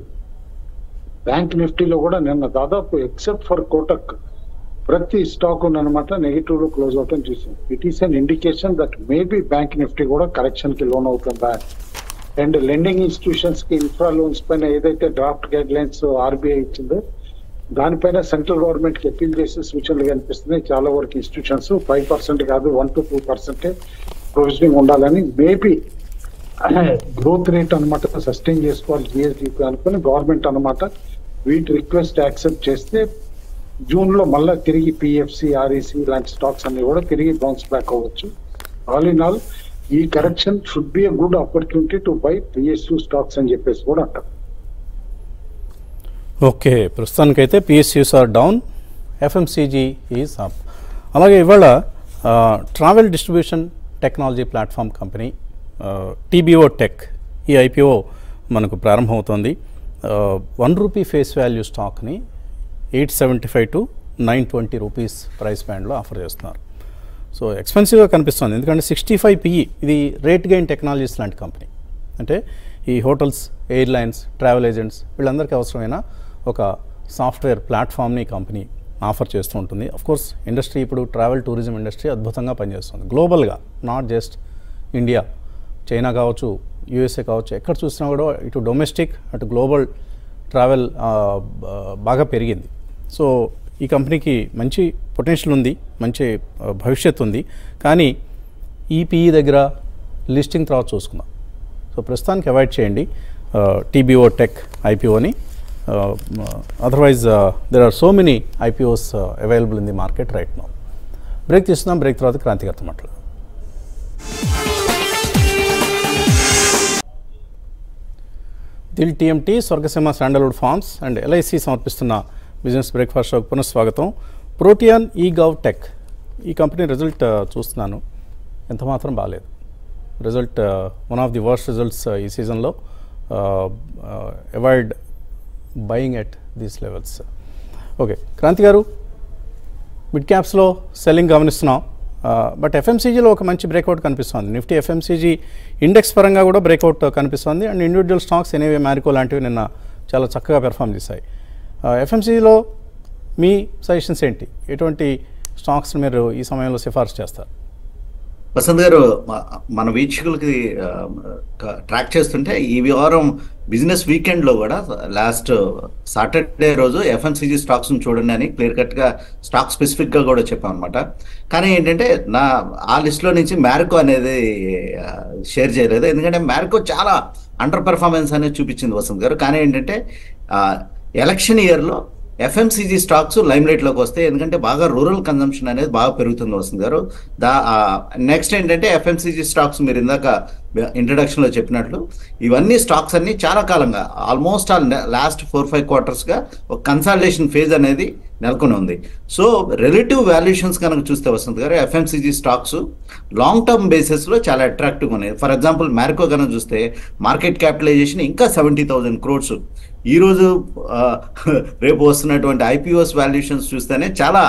బ్యాంక్ నిఫ్టీలో కూడా నిన్న దాదాపు ఎక్సెప్ట్ ఫర్ కోటక్ ప్రతి స్టాక్ ఉందన్నమాట నెగిటివ్ లో క్లోజ్ అవటం చూసాం. It is an indication that maybe bank Nifty కూడా కరెక్షన్ కి లోన్ అవుతుందా. అండ్ లెండింగ్ ఇన్స్టిట్యూషన్స్ కి ఇన్ఫ్రా లోన్స్ పైన ఏదైతే డ్రాఫ్ట్ గైడ్ లైన్స్ ఆర్బీఐ ఇచ్చిందో దానిపైన సెంట్రల్ గవర్నమెంట్ కి అప్పీల్ చేసే సూచనలు కనిపిస్తున్నాయి. చాలా వరకు ఇన్స్టిట్యూషన్స్ ఫైవ్ పర్సెంట్ కాదు వన్ టు టూ పర్సెంటే ప్రొవిజనింగ్ ఉండాలని, మేబీ గ్రోత్ రేట్ అనమాట సస్టైన్ చేసుకోవాలి జిఎస్డిపి అనుకుని గవర్నమెంట్ అనమాట వీటి రిక్వెస్ట్ యాక్సెప్ట్ చేస్తే జూన్ లో మళ్ళీ తిరిగి పిఎఫ్సి ఆర్ఈసి లాంటి స్టాక్స్ అన్ని కూడా తిరిగి బౌన్స్ బ్యాక్ అవ్వచ్చు. ఆల్ ఇన్ ఆల్ ఈ correction should be a good opportunity to buy PSU stocks అని చెప్పేసి కూడా అంటారు. ఓకే, ప్రస్తుతానికైతే PSUs are down, FMCG is up. అలాగే ఇవాళ travel distribution technology platform company TBO tech ఈ ఐపీఓ మనకు ప్రారంభమవుతోంది. వన్ రూపీ ఫేస్ వాల్యూ స్టాక్ని eight seventy five to nine twenty rupees price బ్యాండ్లో ఆఫర్ చేస్తున్నారు. సో ఎక్స్పెన్సివ్గా కనిపిస్తుంది ఎందుకంటే సిక్స్టీ ఫైవ్ పిఈ ఇది రేట్ గెయిన్ టెక్నాలజీస్ లాంటి కంపెనీ. అంటే ఈ హోటల్స్, ఎయిర్లైన్స్, ట్రావెల్ ఏజెంట్స్ వీళ్ళందరికీ అవసరమైన ఒక సాఫ్ట్వేర్ ప్లాట్ఫామ్ని కంపెనీ ఆఫర్ చేస్తూ ఉంటుంది. అఫ్కోర్స్ ఇండస్ట్రీ ఇప్పుడు ట్రావెల్ టూరిజం ఇండస్ట్రీ అద్భుతంగా పనిచేస్తుంది గ్లోబల్గా, నాట్ జస్ట్ ఇండియా, చైనా కావచ్చు, యూఎస్ఏ కావచ్చు, ఎక్కడ చూసినా కూడా ఇటు డొమెస్టిక్ అటు గ్లోబల్ ట్రావెల్ బాగా పెరిగింది. సో ఈ కంపెనీకి మంచి పొటెన్షియల్ ఉంది, మంచి భవిష్యత్తు ఉంది. కానీ ఈ పిఈ దగ్గర లిస్టింగ్ తర్వాత చూసుకుందాం. సో ప్రస్తుతానికి అవాయిడ్ చేయండి టీబీఓ టెక్ ఐపీఓని. Otherwise there are so many IPOs available in the market right now. Break తీసుకుందాం, బ్రేక్ తర్వాత క్రాంతిగారితో మాట్లాడదాం. Dil TMT, Swargaseema sandalwood farms and LIC సమర్పిస్తున్న బిజినెస్ బ్రేక్ఫాస్ట్ షోకి పునఃస్వాగతం. ప్రోటియాన్ ఈ గవ్ టెక్ ఈ కంపెనీ రిజల్ట్ చూస్తున్నాను, ఎంత మాత్రం బాగాలేదు. Result one of the worst results ఈ సీజన్లో. Avoid buying at these levels. Okay Kranti garu, mid క్యాప్స్లో సెల్లింగ్ గమనిస్తున్నాం, బట్ ఎఫ్ఎంసీజీలో ఒక మంచి బ్రేక్అవుట్ కనిపిస్తుంది. నిఫ్టీ ఎఫ్ఎంసీజీ ఇండెక్స్ పరంగా కూడా బ్రేక్అవుట్ కనిపిస్తుంది. And individual stocks anyway, Marico లాంటివి నిన్న చాలా చక్కగా పెర్ఫామ్ చేశాయి. ఎఫ్ఎంసీజీలో మీ సజెషన్స్ ఏంటి? ఎటువంటి స్టాక్స్ మీరు ఈ సమయంలో సిఫార్సు చేస్తారు? వసంత్ గారు, మన వీక్షకులకి ట్రాక్ చేస్తుంటే ఈ వారం బిజినెస్ వీకెండ్లో కూడా లాస్ట్ సాటర్డే రోజు ఎఫ్ఎంసీజీ స్టాక్స్ చూడండి అని క్లియర్ కట్గా స్టాక్ స్పెసిఫిక్గా కూడా చెప్పాం అనమాట. కానీ ఏంటంటే నా ఆ లిస్ట్లో నుంచి మ్యారికో అనేది షేర్ చేయలేదు. ఎందుకంటే మ్యారికో చాలా అండర్ పెర్ఫార్మెన్స్ అనేది చూపించింది వసంత్ గారు. కానీ ఏంటంటే ఎలక్షన్ ఇయర్లో ఎఫ్ఎంసీజీ స్టాక్స్ లైమ్ లైట్లోకి వస్తాయి, ఎందుకంటే బాగా రూరల్ కన్జంప్షన్ అనేది బాగా పెరుగుతుంది వసంత్ గారు. దా నెక్స్ట్ ఏంటంటే ఎఫ్ఎంసీజీ స్టాక్స్ మీరు ఇందాక ఇంట్రడక్షన్లో చెప్పినట్లు ఇవన్నీ స్టాక్స్ అన్ని చాలా కాలంగా almost all last four five క్వార్టర్స్గా ఒక కన్సాలిడేషన్ ఫేజ్ అనేది నెలకొని ఉంది. సో రిలేటివ్ వాల్యుయేషన్స్ కనుక చూస్తే వసంత్ గారు ఎఫ్ఎంసీజీ స్టాక్స్ లాంగ్ టర్మ్ బేసిస్లో చాలా అట్రాక్టివ్గా ఉన్నాయి. ఫర్ ఎగ్జాంపుల్ మ్యారికో కనుక చూస్తే మార్కెట్ క్యాపిటలైజేషన్ ఇంకా సెవెంటీ థౌసండ్ క్రోడ్స్, ఈరోజు రేపు వస్తున్నటువంటి ఐపీఓస్ వాల్యుయేషన్స్ చూస్తేనే చాలా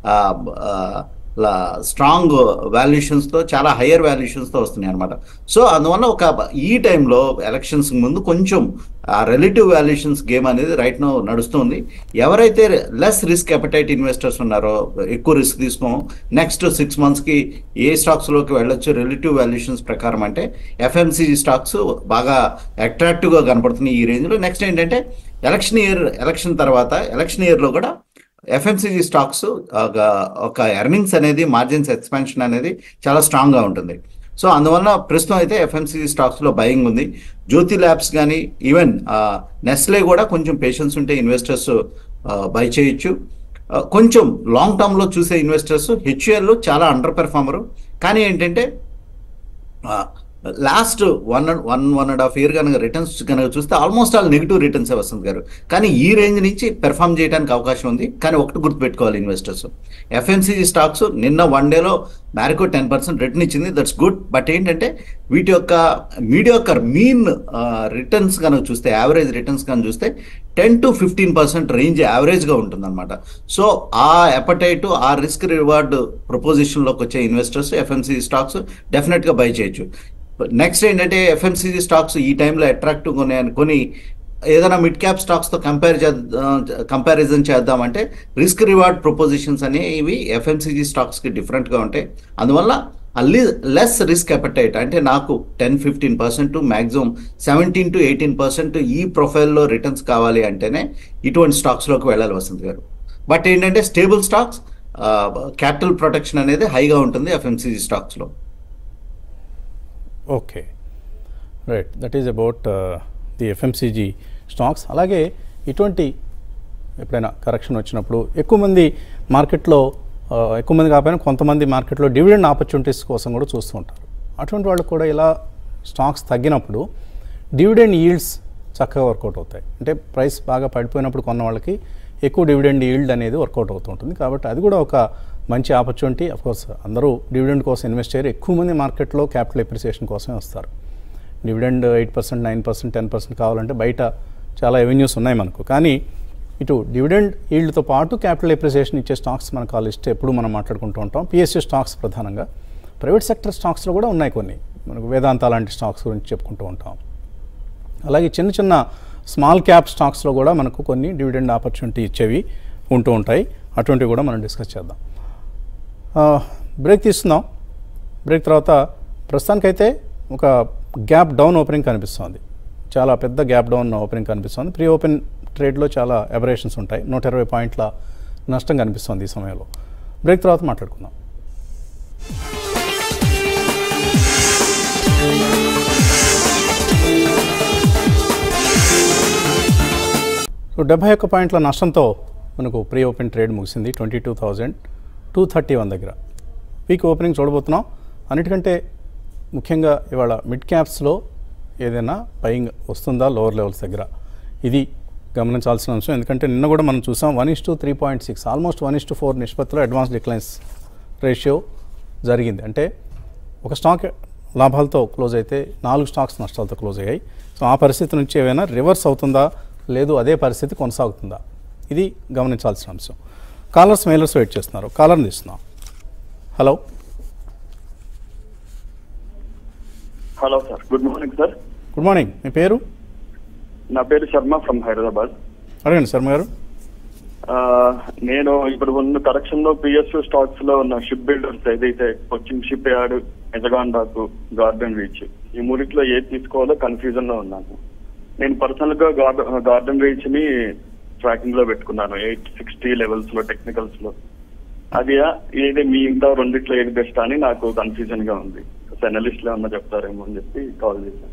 స్ట్రాంగ్ వాల్యుయేషన్స్తో చాలా హయ్యర్ వాల్యుయేషన్స్తో వస్తున్నాయి అనమాట. సో అందువల్ల ఒక ఈ టైంలో ఎలక్షన్స్ ముందు కొంచెం ఆ రిలేటివ్ వాల్యుయేషన్స్ గేమ్ అనేది రైట్ నో నడుస్తుంది. ఎవరైతే లెస్ రిస్క్ అపెటైట్ ఇన్వెస్టర్స్ ఉన్నారో, ఎక్కువ రిస్క్ తీసుకోం, నెక్స్ట్ సిక్స్ మంత్స్కి ఏ స్టాక్స్లోకి వెళ్ళొచ్చు రిలేటివ్ వాల్యుయేషన్స్ ప్రకారం అంటే ఎఫ్ఎంసీజీ స్టాక్స్ బాగా అట్రాక్టివ్గా కనపడుతున్నాయి ఈ రేంజ్లో. నెక్స్ట్ ఏంటంటే ఎలక్షన్ ఇయర్ ఎలక్షన్ తర్వాత ఎలక్షన్ ఇయర్లో కూడా ఎఫ్ఎంసీజీ స్టాక్స్ ఒక ఎర్నింగ్స్ అనేది మార్జిన్స్ ఎక్స్పాన్షన్ అనేది చాలా స్ట్రాంగ్గా ఉంటుంది. సో అందువల్ల ప్రస్తుతం అయితే ఎఫ్ఎంసీజీ స్టాక్స్లో బయింగ్ ఉంది. జ్యోతి ల్యాబ్స్ కానీ ఈవెన్ నెస్లే కూడా కొంచెం పేషెన్స్ ఉంటే ఇన్వెస్టర్స్ బై చేయొచ్చు. కొంచెం లాంగ్ టర్మ్లో చూసే ఇన్వెస్టర్స్ హెచ్యుఎల్ చాలా అండర్ పెర్ఫార్మరు, కానీ ఏంటంటే last one one one and half year కనుక రిటర్న్స్ కనుక చూస్తే almost all negative returns Vasant garu. కానీ ఈ రేంజ్ నుంచి పెర్ఫామ్ చేయడానికి అవకాశం ఉంది. కానీ ఒకటి గుర్తుపెట్టుకోవాలి ఇన్వెస్టర్స్, ఎఫ్ఎంసీజీ స్టాక్స్ నిన్న వన్ డేలో మ్యారికో టెన్ పర్సెంట్ రిటర్న్ ఇచ్చింది, దట్స్ గుడ్. బట్ ఏంటంటే వీటి యొక్క మీడియోకర్ మీన్ రిటర్న్స్ కనుక చూస్తే, యావరేజ్ రిటర్న్స్ కనుక చూస్తే ten to fifteen percent range యావరేజ్గా ఉంటుందన్నమాట. సో ఆ ఎపటైట్ ఆ రిస్క్ రివార్డ్ ప్రపోజిషన్లోకి వచ్చే ఇన్వెస్టర్స్ ఎఫ్ఎంసీజీ స్టాక్స్ డెఫినెట్గా బై చేయొచ్చు. నెక్స్ట్ ఏంటంటే ఎఫ్ఎంసీజీ స్టాక్స్ ఈ టైంలో అట్రాక్టివ్గా ఉన్నాయి అనుకొని ఏదైనా మిడ్ క్యాప్ స్టాక్స్తో కంపేర్ చేద్దాం కంపారిజన్ చేద్దామంటే రిస్క్ రివార్డ్ ప్రపోజిషన్స్ అనేవి ఎఫ్ఎంసీజీ స్టాక్స్కి డిఫరెంట్గా ఉంటాయి. అందువల్ల అల్లీ లెస్ రిస్క్ అపెటైట్ అంటే నాకు ten fifteen percent maximum seventeen to eighteen percent ఈ ప్రొఫైల్లో రిటర్న్స్ కావాలి అంటేనే ఇటువంటి స్టాక్స్లోకి వెళ్ళాలి వసంత్ గారు. బట్ ఏంటంటే స్టేబుల్ స్టాక్స్, క్యాపిటల్ ప్రొటెక్షన్ అనేది హైగా ఉంటుంది ఎఫ్ఎంసీజీ స్టాక్స్లో. Okay, right, that is about the FMCG stocks. అలాగే ఇటువంటి ఎప్పుడైనా కరెక్షన్ వచ్చినప్పుడు ఎక్కువ మంది మార్కెట్లో, ఎక్కువ మంది కాకపోయినా కొంతమంది మార్కెట్లో డివిడెండ్ ఆపర్చునిటీస్ కోసం కూడా చూస్తూ ఉంటారు. అటువంటి వాళ్ళకు కూడా ఇలా స్టాక్స్ తగ్గినప్పుడు డివిడెండ్ ఈల్డ్స్ చక్కగా వర్కౌట్ అవుతాయి. అంటే ప్రైస్ బాగా పడిపోయినప్పుడు కొన్న వాళ్ళకి ఎక్కువ డివిడెండ్ ఈల్డ్ అనేది వర్కౌట్ అవుతూ ఉంటుంది. కాబట్టి అది కూడా ఒక మంచి ఆపర్చునిటీ. అఫ్కోర్స్ అందరూ డివిడెండ్ కోసం ఇన్వెస్ట్ చేయరు, ఎక్కువ మంది మార్కెట్లో క్యాపిటల్ ఎప్రిసియేషన్ కోసమే వస్తారు. Dividend eight percent nine percent ten percent కావాలంటే బయట చాలా ఎవెన్యూస్ ఉన్నాయి మనకు. కానీ ఇటు డివిడెండ్ ఈల్డ్తో పాటు క్యాపిటల్ ఎప్రిసియేషన్ ఇచ్చే స్టాక్స్ మనకు ఆ లిస్ట్ ఎప్పుడు మనం మాట్లాడుకుంటూ ఉంటాం. పిఎస్యూ స్టాక్స్ ప్రధానంగా, ప్రైవేట్ సెక్టర్ స్టాక్స్లో కూడా ఉన్నాయి కొన్ని, మనకు వేదాంత లాంటి స్టాక్స్ గురించి చెప్పుకుంటూ ఉంటాం. అలాగే చిన్న చిన్న స్మాల్ క్యాప్ స్టాక్స్లో కూడా మనకు కొన్ని డివిడెండ్ ఆపర్చునిటీ ఇచ్చేవి ఉంటూ ఉంటాయి. అటువంటివి కూడా మనం డిస్కస్ చేద్దాం. బ్రేక్ తీస్తున్నాం. బ్రేక్ తర్వాత ప్రస్తుతానికైతే ఒక గ్యాప్ డౌన్ ఓపెనింగ్ కనిపిస్తుంది, చాలా పెద్ద గ్యాప్ డౌన్ ఓపెనింగ్ కనిపిస్తుంది. ప్రీ ఓపెన్ ట్రేడ్లో చాలా ఎబరేషన్స్ ఉంటాయి, నూట ఇరవై పాయింట్ల నష్టం కనిపిస్తుంది ఈ సమయంలో. బ్రేక్ తర్వాత మాట్లాడుకుందాం. సో డెబ్బై ఒక్క పాయింట్ల నష్టంతో మనకు ప్రీ ఓపెన్ ట్రేడ్ ముగిసింది twenty two thousand two thirty one దగ్గర. వీక్ ఓపెనింగ్ చూడబోతున్నాం. అన్నిటికంటే ముఖ్యంగా ఇవాళ మిడ్ క్యాప్స్లో ఏదైనా బయింగ్ వస్తుందా లోవర్ లెవెల్స్ దగ్గర, ఇది గమనించాల్సిన అంశం. ఎందుకంటే నిన్న కూడా మనం చూసాం one is to three point six almost one is to four నిష్పత్తిలో అడ్వాన్స్ డిక్లైన్స్ రేషియో జరిగింది. అంటే ఒక స్టాక్ లాభాలతో క్లోజ్ అయితే నాలుగు స్టాక్స్ నష్టాలతో క్లోజ్ అయ్యాయి. సో ఆ పరిస్థితి నుంచి ఏమైనా రివర్స్ అవుతుందా, లేదు అదే పరిస్థితి కొనసాగుతుందా, ఇది గమనించాల్సిన అంశం. కాలర్స్ మెయిలర్స్ వెయిట్ చేస్తున్నారు. కాలర్ని తీస్తున్నాం. Hello hello sir, good morning sir. Good morning. మీ పేరు? నా పేరు శర్మ ఫ్రమ్ హైదరాబాద్. అడగండి శర్మ గారు. నేను ఇప్పుడు ఉన్న కరెక్షన్ లో పిఎస్యూ స్టాక్స్ లో ఉన్న షిప్ బిల్డర్స్ ఏదైతే కొచ్చిన్ షిప్ యార్డ్, ఎజగాండాకు, గార్డెన్ రీచ్, ఈ మూడిట్లో ఏది తీసుకోవాలో కన్ఫ్యూజన్ లో ఉన్నాను. నేను పర్సనల్ గా గార్డెన్ రీచ్ ని ట్రాకింగ్ లో పెట్టుకున్నాను ఎయిట్ సిక్స్టీ లెవెల్స్ లో టెక్నికల్స్ లో. అది ఏది మీ ఇంత రెండిట్లో ఏది బెస్ట్ అని నాకు కన్ఫ్యూజన్ గా ఉంది. అనలిస్ట్ లో ఏమన్నా చెప్తారేమో అని చెప్పి కాల్ చేశాను.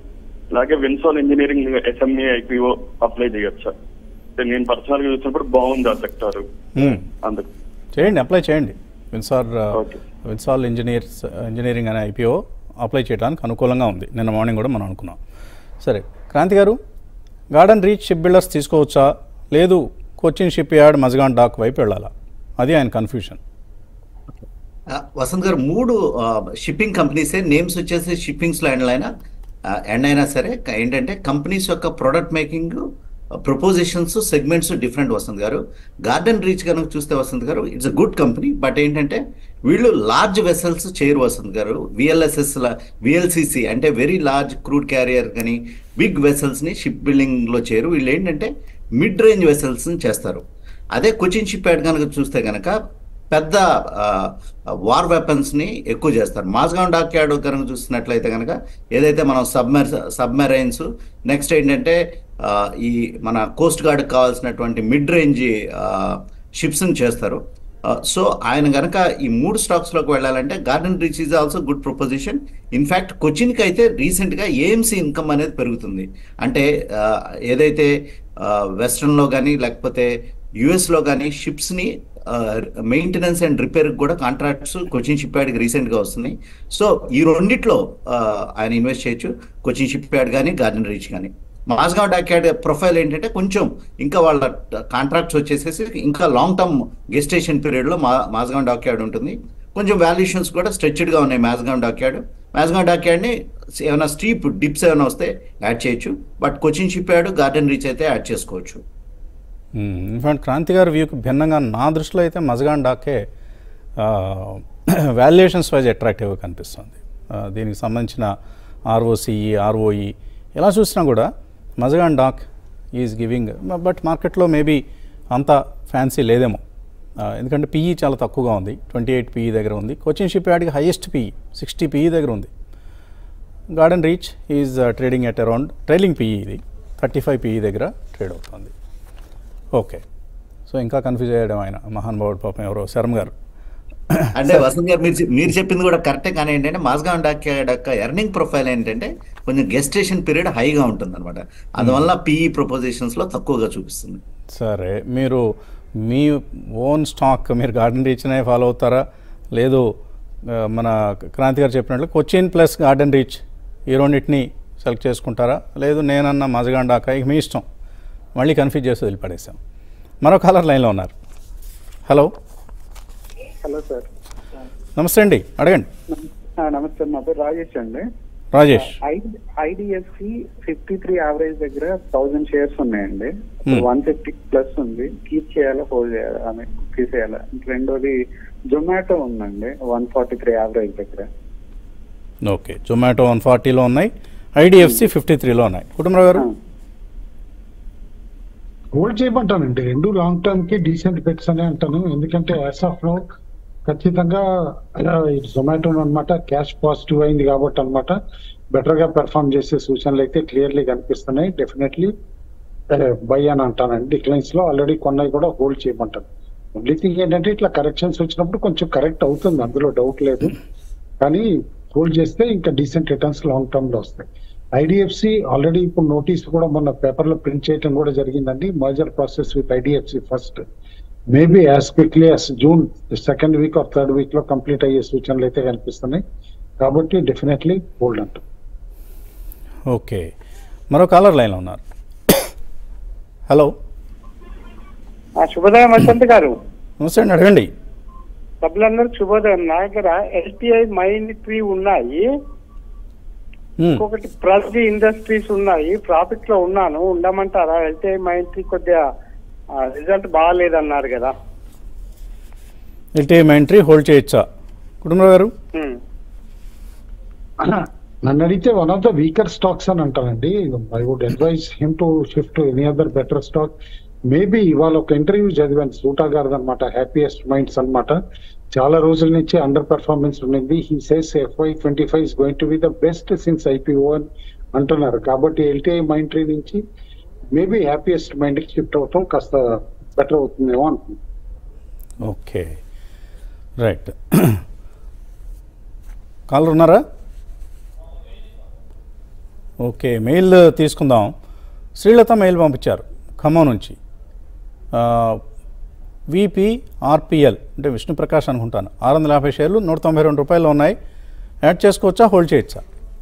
అలాగే Winsol engineering SME IPO apply చేయొచ్చా? నేను పర్సనల్ గా చూసినప్పుడు బాగుంది ఆ సెక్టార్, అందుకు చేయండి, అప్లై చేయండి. Winsol okay. Winsol engineers engineering అనే ఐపీఓ అప్లై చేయడానికి అనుకూలంగా ఉంది. నిన్న మార్నింగ్ కూడా మనం అనుకున్నాం. సరే క్రాంతి గారు, గార్డెన్ రీచ్ షిప్ బిల్డర్స్ తీసుకోవచ్చా, లేదు Cochin shipyard Mazagon dock వైపు వెళ్ళాలా? అది ఆయన కన్ఫ్యూషన్. వసంత్ గారు, మూడు షిప్పింగ్ కంపెనీసే, నేమ్స్ వచ్చేసి షిప్పింగ్స్ లో ఎండ్ అయినా ఎండ్ అయినా సరే ఏంటంటే కంపెనీస్ యొక్క product making propositions segments different. Vasant garu, Garden Reach కనుక చూస్తే Vasant garu it's a good company, but ఏంటంటే వీళ్ళు లార్జ్ వెసల్స్ చేయరు వసంత్ గారు. విఎల్ఎస్ఎస్ విఎల్సిసి అంటే వెరీ లార్జ్ క్రూడ్ క్యారియర్ కానీ బిగ్ వెసల్స్ ని షిప్ బిల్డింగ్ లో చేయరు. వీళ్ళు ఏంటంటే మిడ్ రేంజ్ వెసల్స్ ని చేస్తారు. అదే కొచ్చిన్ షిప్ యార్డ్ కనుక చూస్తే కనుక పెద్ద వార్ వెపన్స్ ని ఎక్కువ చేస్తారు. మాజగాన్ డాక్ యార్డ్ కనుక చూస్తున్నట్లయితే కనుక ఏదైతే మనం సబ్మెర్ సబ్మెరైన్స్ నెక్స్ట్ ఏంటంటే ఈ మన కోస్ట్ గార్డ్ కావాల్సినటువంటి మిడ్ రేంజ్ షిప్స్ ని చేస్తారు. సో ఆయన కనుక ఈ మూడు స్టాక్స్ లోకి వెళ్ళాలంటే Garden Reach is also good proposition. In fact కొచ్చిన్కి అయితే రీసెంట్ గా ఏఎంసీ ఇన్కమ్ అనేది పెరుగుతుంది. అంటే ఏదైతే వెస్ట్రన్ లో కానీ లేకపోతే యుఎస్ లో కానీ షిప్స్ ని మెయింటెనెన్స్ అండ్ రిపేర్ కూడా కాంట్రాక్ట్స్ కొచ్చిన్ షిప్ యార్డ్కి రీసెంట్ గా వస్తున్నాయి. సో ఈ రెండిట్లో ఆయన ఇన్వెస్ట్ చేయొచ్చు, కొచ్చిన్ షిప్ యార్డ్ కానీ గార్డెన్ రీచ్ కానీ. మాజగాన్ డాక్ యార్డ్ ప్రొఫైల్ ఏంటంటే కొంచెం ఇంకా వాళ్ళ కాంట్రాక్ట్స్ వచ్చేసేసి ఇంకా లాంగ్ టర్మ్ గెస్టేషన్ పీరియడ్ లో మా మాజగాన్ డాక్ యార్డ్ ఉంటుంది. కొంచెం వాల్యుయేషన్స్ కూడా స్ట్రెచ్డ్ గా ఉన్నాయి Mazagon dockyard. Mazagon dockyard ని ఏమైనా స్టీప్ డిప్స్ ఏమైనా వస్తే యాడ్ చేయొచ్చు, but Cochin shipyard Garden Reach అయితే యాడ్ చేసుకోవచ్చు. ఇన్ఫాక్ట్ క్రాంతి గారి వ్యూకి భిన్నంగా నా దృష్టిలో అయితే మజగాన్ డాకే వాల్యుయేషన్స్ వైజ్ అట్రాక్టివ్గా కనిపిస్తుంది. దీనికి సంబంధించిన ఆర్ఓసిఈ ఆర్ఓఈ ఎలా చూసినా కూడా Mazagon dock is giving, but మార్కెట్లో మేబీ అంత ఫ్యాన్సీ లేదేమో, ఎందుకంటే పిఈ చాలా తక్కువగా ఉంది, ట్వంటీ ఎయిట్ పిఈ దగ్గర ఉంది. కొచ్చిన్ షిప్ యార్డ్కి హైయెస్ట్ పిఈ సిక్స్టీ పిఈ దగ్గర ఉంది. Garden Reach is trading at around trailing PE ఇది థర్టీ ఫైవ్ పిఈ దగ్గర ట్రేడ్ అవుతుంది. ఓకే, సో ఇంకా కన్ఫ్యూజ్ అయ్యాడు ఆయన మహానుభావుడు పాపం ఎవరో శర్మ గారు. అంటే వసంత్ గారు మీరు మీరు చెప్పింది కూడా కరెక్టే, కానీ ఏంటంటే మాజగాన్ డాక్ యార్డ్ యొక్క ఎర్నింగ్ ప్రొఫైల్ ఏంటంటే కొంచెం గెస్టేషన్ పీరియడ్ హైగా ఉంటుంది అనమాట. అందువల్ల పిఈ ప్రపోజిషన్స్ లో తక్కువగా చూపిస్తుంది. సరే, మీరు మీ ఓన్ స్టాక్ మీరు గార్డెన్ రీచ్నే ఫాలో అవుతారా, లేదు మన క్రాంతి గారు చెప్పినట్లు కొచ్చిన్ ప్లస్ గార్డెన్ రీచ్ ఈ రెండింటిని సెలెక్ట్ చేసుకుంటారా, లేదు నేనన్నా మజగాన్ డాక్, ఇక మీ ఇష్టం, మళ్ళీ కన్ఫ్యూజ్ చేసి వదిలిపడేసాం. మరో కాలర్ లైన్లో ఉన్నారు. హలో హలో సార్, నమస్తే అండి, అడగండి. నమస్తే, నా పేరు రాజేష్ అండి. Rajesh, IDFC fifty three average దగ్గర థౌసండ్ షేర్స్ ఉన్నాయండి. వన్ ఫిఫ్టీ ప్లస్ ఉంది, కీప్ చేయాలా హోల్డ్ చేయాలా, ఆమె తీసేయాలా? రెండోది జొమాటో ఉందండి వన్ ఫార్టీ త్రీ యావరేజ్ దగ్గర. ఓకే, జొమాటో వన్ ఫార్టీలో ఉన్నాయి, ఐడిఎఫ్సి ఫిఫ్టీ త్రీలో ఉన్నాయి. కుటుంబరావు గారు హోల్డ్ చేయమంటానండి, రెండు లాంగ్ టర్మ్ కి డీసెంట్ బెట్స్ అనే అంటాను. ఎందుకంటే యాజ్ ఆఫ్ నో ఖచ్చితంగా జొమాటో అనమాట క్యాష్ పాజిటివ్ అయింది కాబట్టి అనమాట బెటర్ గా పెర్ఫార్మ్ చేసే సూచనలు అయితే క్లియర్లీ కనిపిస్తున్నాయి. డెఫినెట్లీ బై అని అంటానండి. డిక్లైన్స్ లో ఆల్రెడీ కొన్నాయి కూడా హోల్డ్ చేయమంటాను. ఓన్లీ థింగ్ ఏంటంటే ఇట్లా కరెక్షన్స్ వచ్చినప్పుడు కొంచెం కరెక్ట్ అవుతుంది, అందులో డౌట్ లేదు, కానీ హోల్డ్ చేస్తే ఇంకా డీసెంట్ రిటర్న్స్ లాంగ్ టర్మ్ లో వస్తాయి. ఐడిఎఫ్సి ఆల్రెడీ ఇప్పుడు నోటీస్ కూడా మొన్న పేపర్ లో ప్రింట్ చేయడం కూడా జరిగిందండి. Merger process with IDFC first maybe as quickly as June second week or third week లో కంప్లీట్ అయ్యే సూచనలు అయితే కనిపిస్తున్నాయి. కాబట్టి డెఫినెట్లీ హోల్డ్ అంటాం. ఓకే, మరో కాలర్ లైన్లో ఉన్నారు. హలో, శుభోదయం వసంత్ గారు. నమస్తే అండి, అడగండి. సభ్యులందరూ శుభోదయం. నా దగ్గర ఎల్టీఐ మైండ్ ట్రీ ఉన్నాయి, ఇంకొకటి ప్రజీ ఇండస్ట్రీస్ ఉన్నాయి. ప్రాఫిట్ లో ఉన్నాను, ఉండమంటారా? ఎల్టీఐ మైండ్ ట్రీ కొద్దిగా రిజల్ట్ బాగాలేదన్నారు కదా. ఎల్టీఐ మైండ్ ట్రీ హోల్డ్ చేయొచ్చా కుటుంబరావు గారు? నన్ను అడిగితే one of the weaker stocks అని అంటానండి. I would advise him to shift any other better stock. Maybe ఇవాళ ఒక ఇంటర్వ్యూ చదివాను సూటా గారిది అనమాట, హ్యాపీయెస్ట్ మైండ్స్ అనమాట. చాలా రోజుల నుంచి అండర్ పెర్ఫార్మెన్స్ ఉండింది. He says FY twenty five is going to be the best since IPO అని అంటున్నారు. కాబట్టి ఎల్టీఐ మైండ్ ట్రీ నుంచి మేబీ హ్యాపీయెస్ట్ మైండ్ కి షిఫ్ట్ అవటం కాస్త బెటర్ అవుతుందేమో అనుకుంటున్నాను. Okay, right. కాలర్ ఉన్నారా? ఓకే, మెయిల్ తీసుకుందాం. శ్రీలత మెయిల్ పంపించారు ఖమ్మం నుంచి. విపి ఆర్పిఎల్ అంటే విష్ణుప్రకాష్ అనుకుంటాను, ఆరు వందల యాభై షేర్లు నూట తొంభై రెండు రూపాయలు ఉన్నాయి. యాడ్ చేసుకోవచ్చా, హోల్డ్ చేయొచ్చా?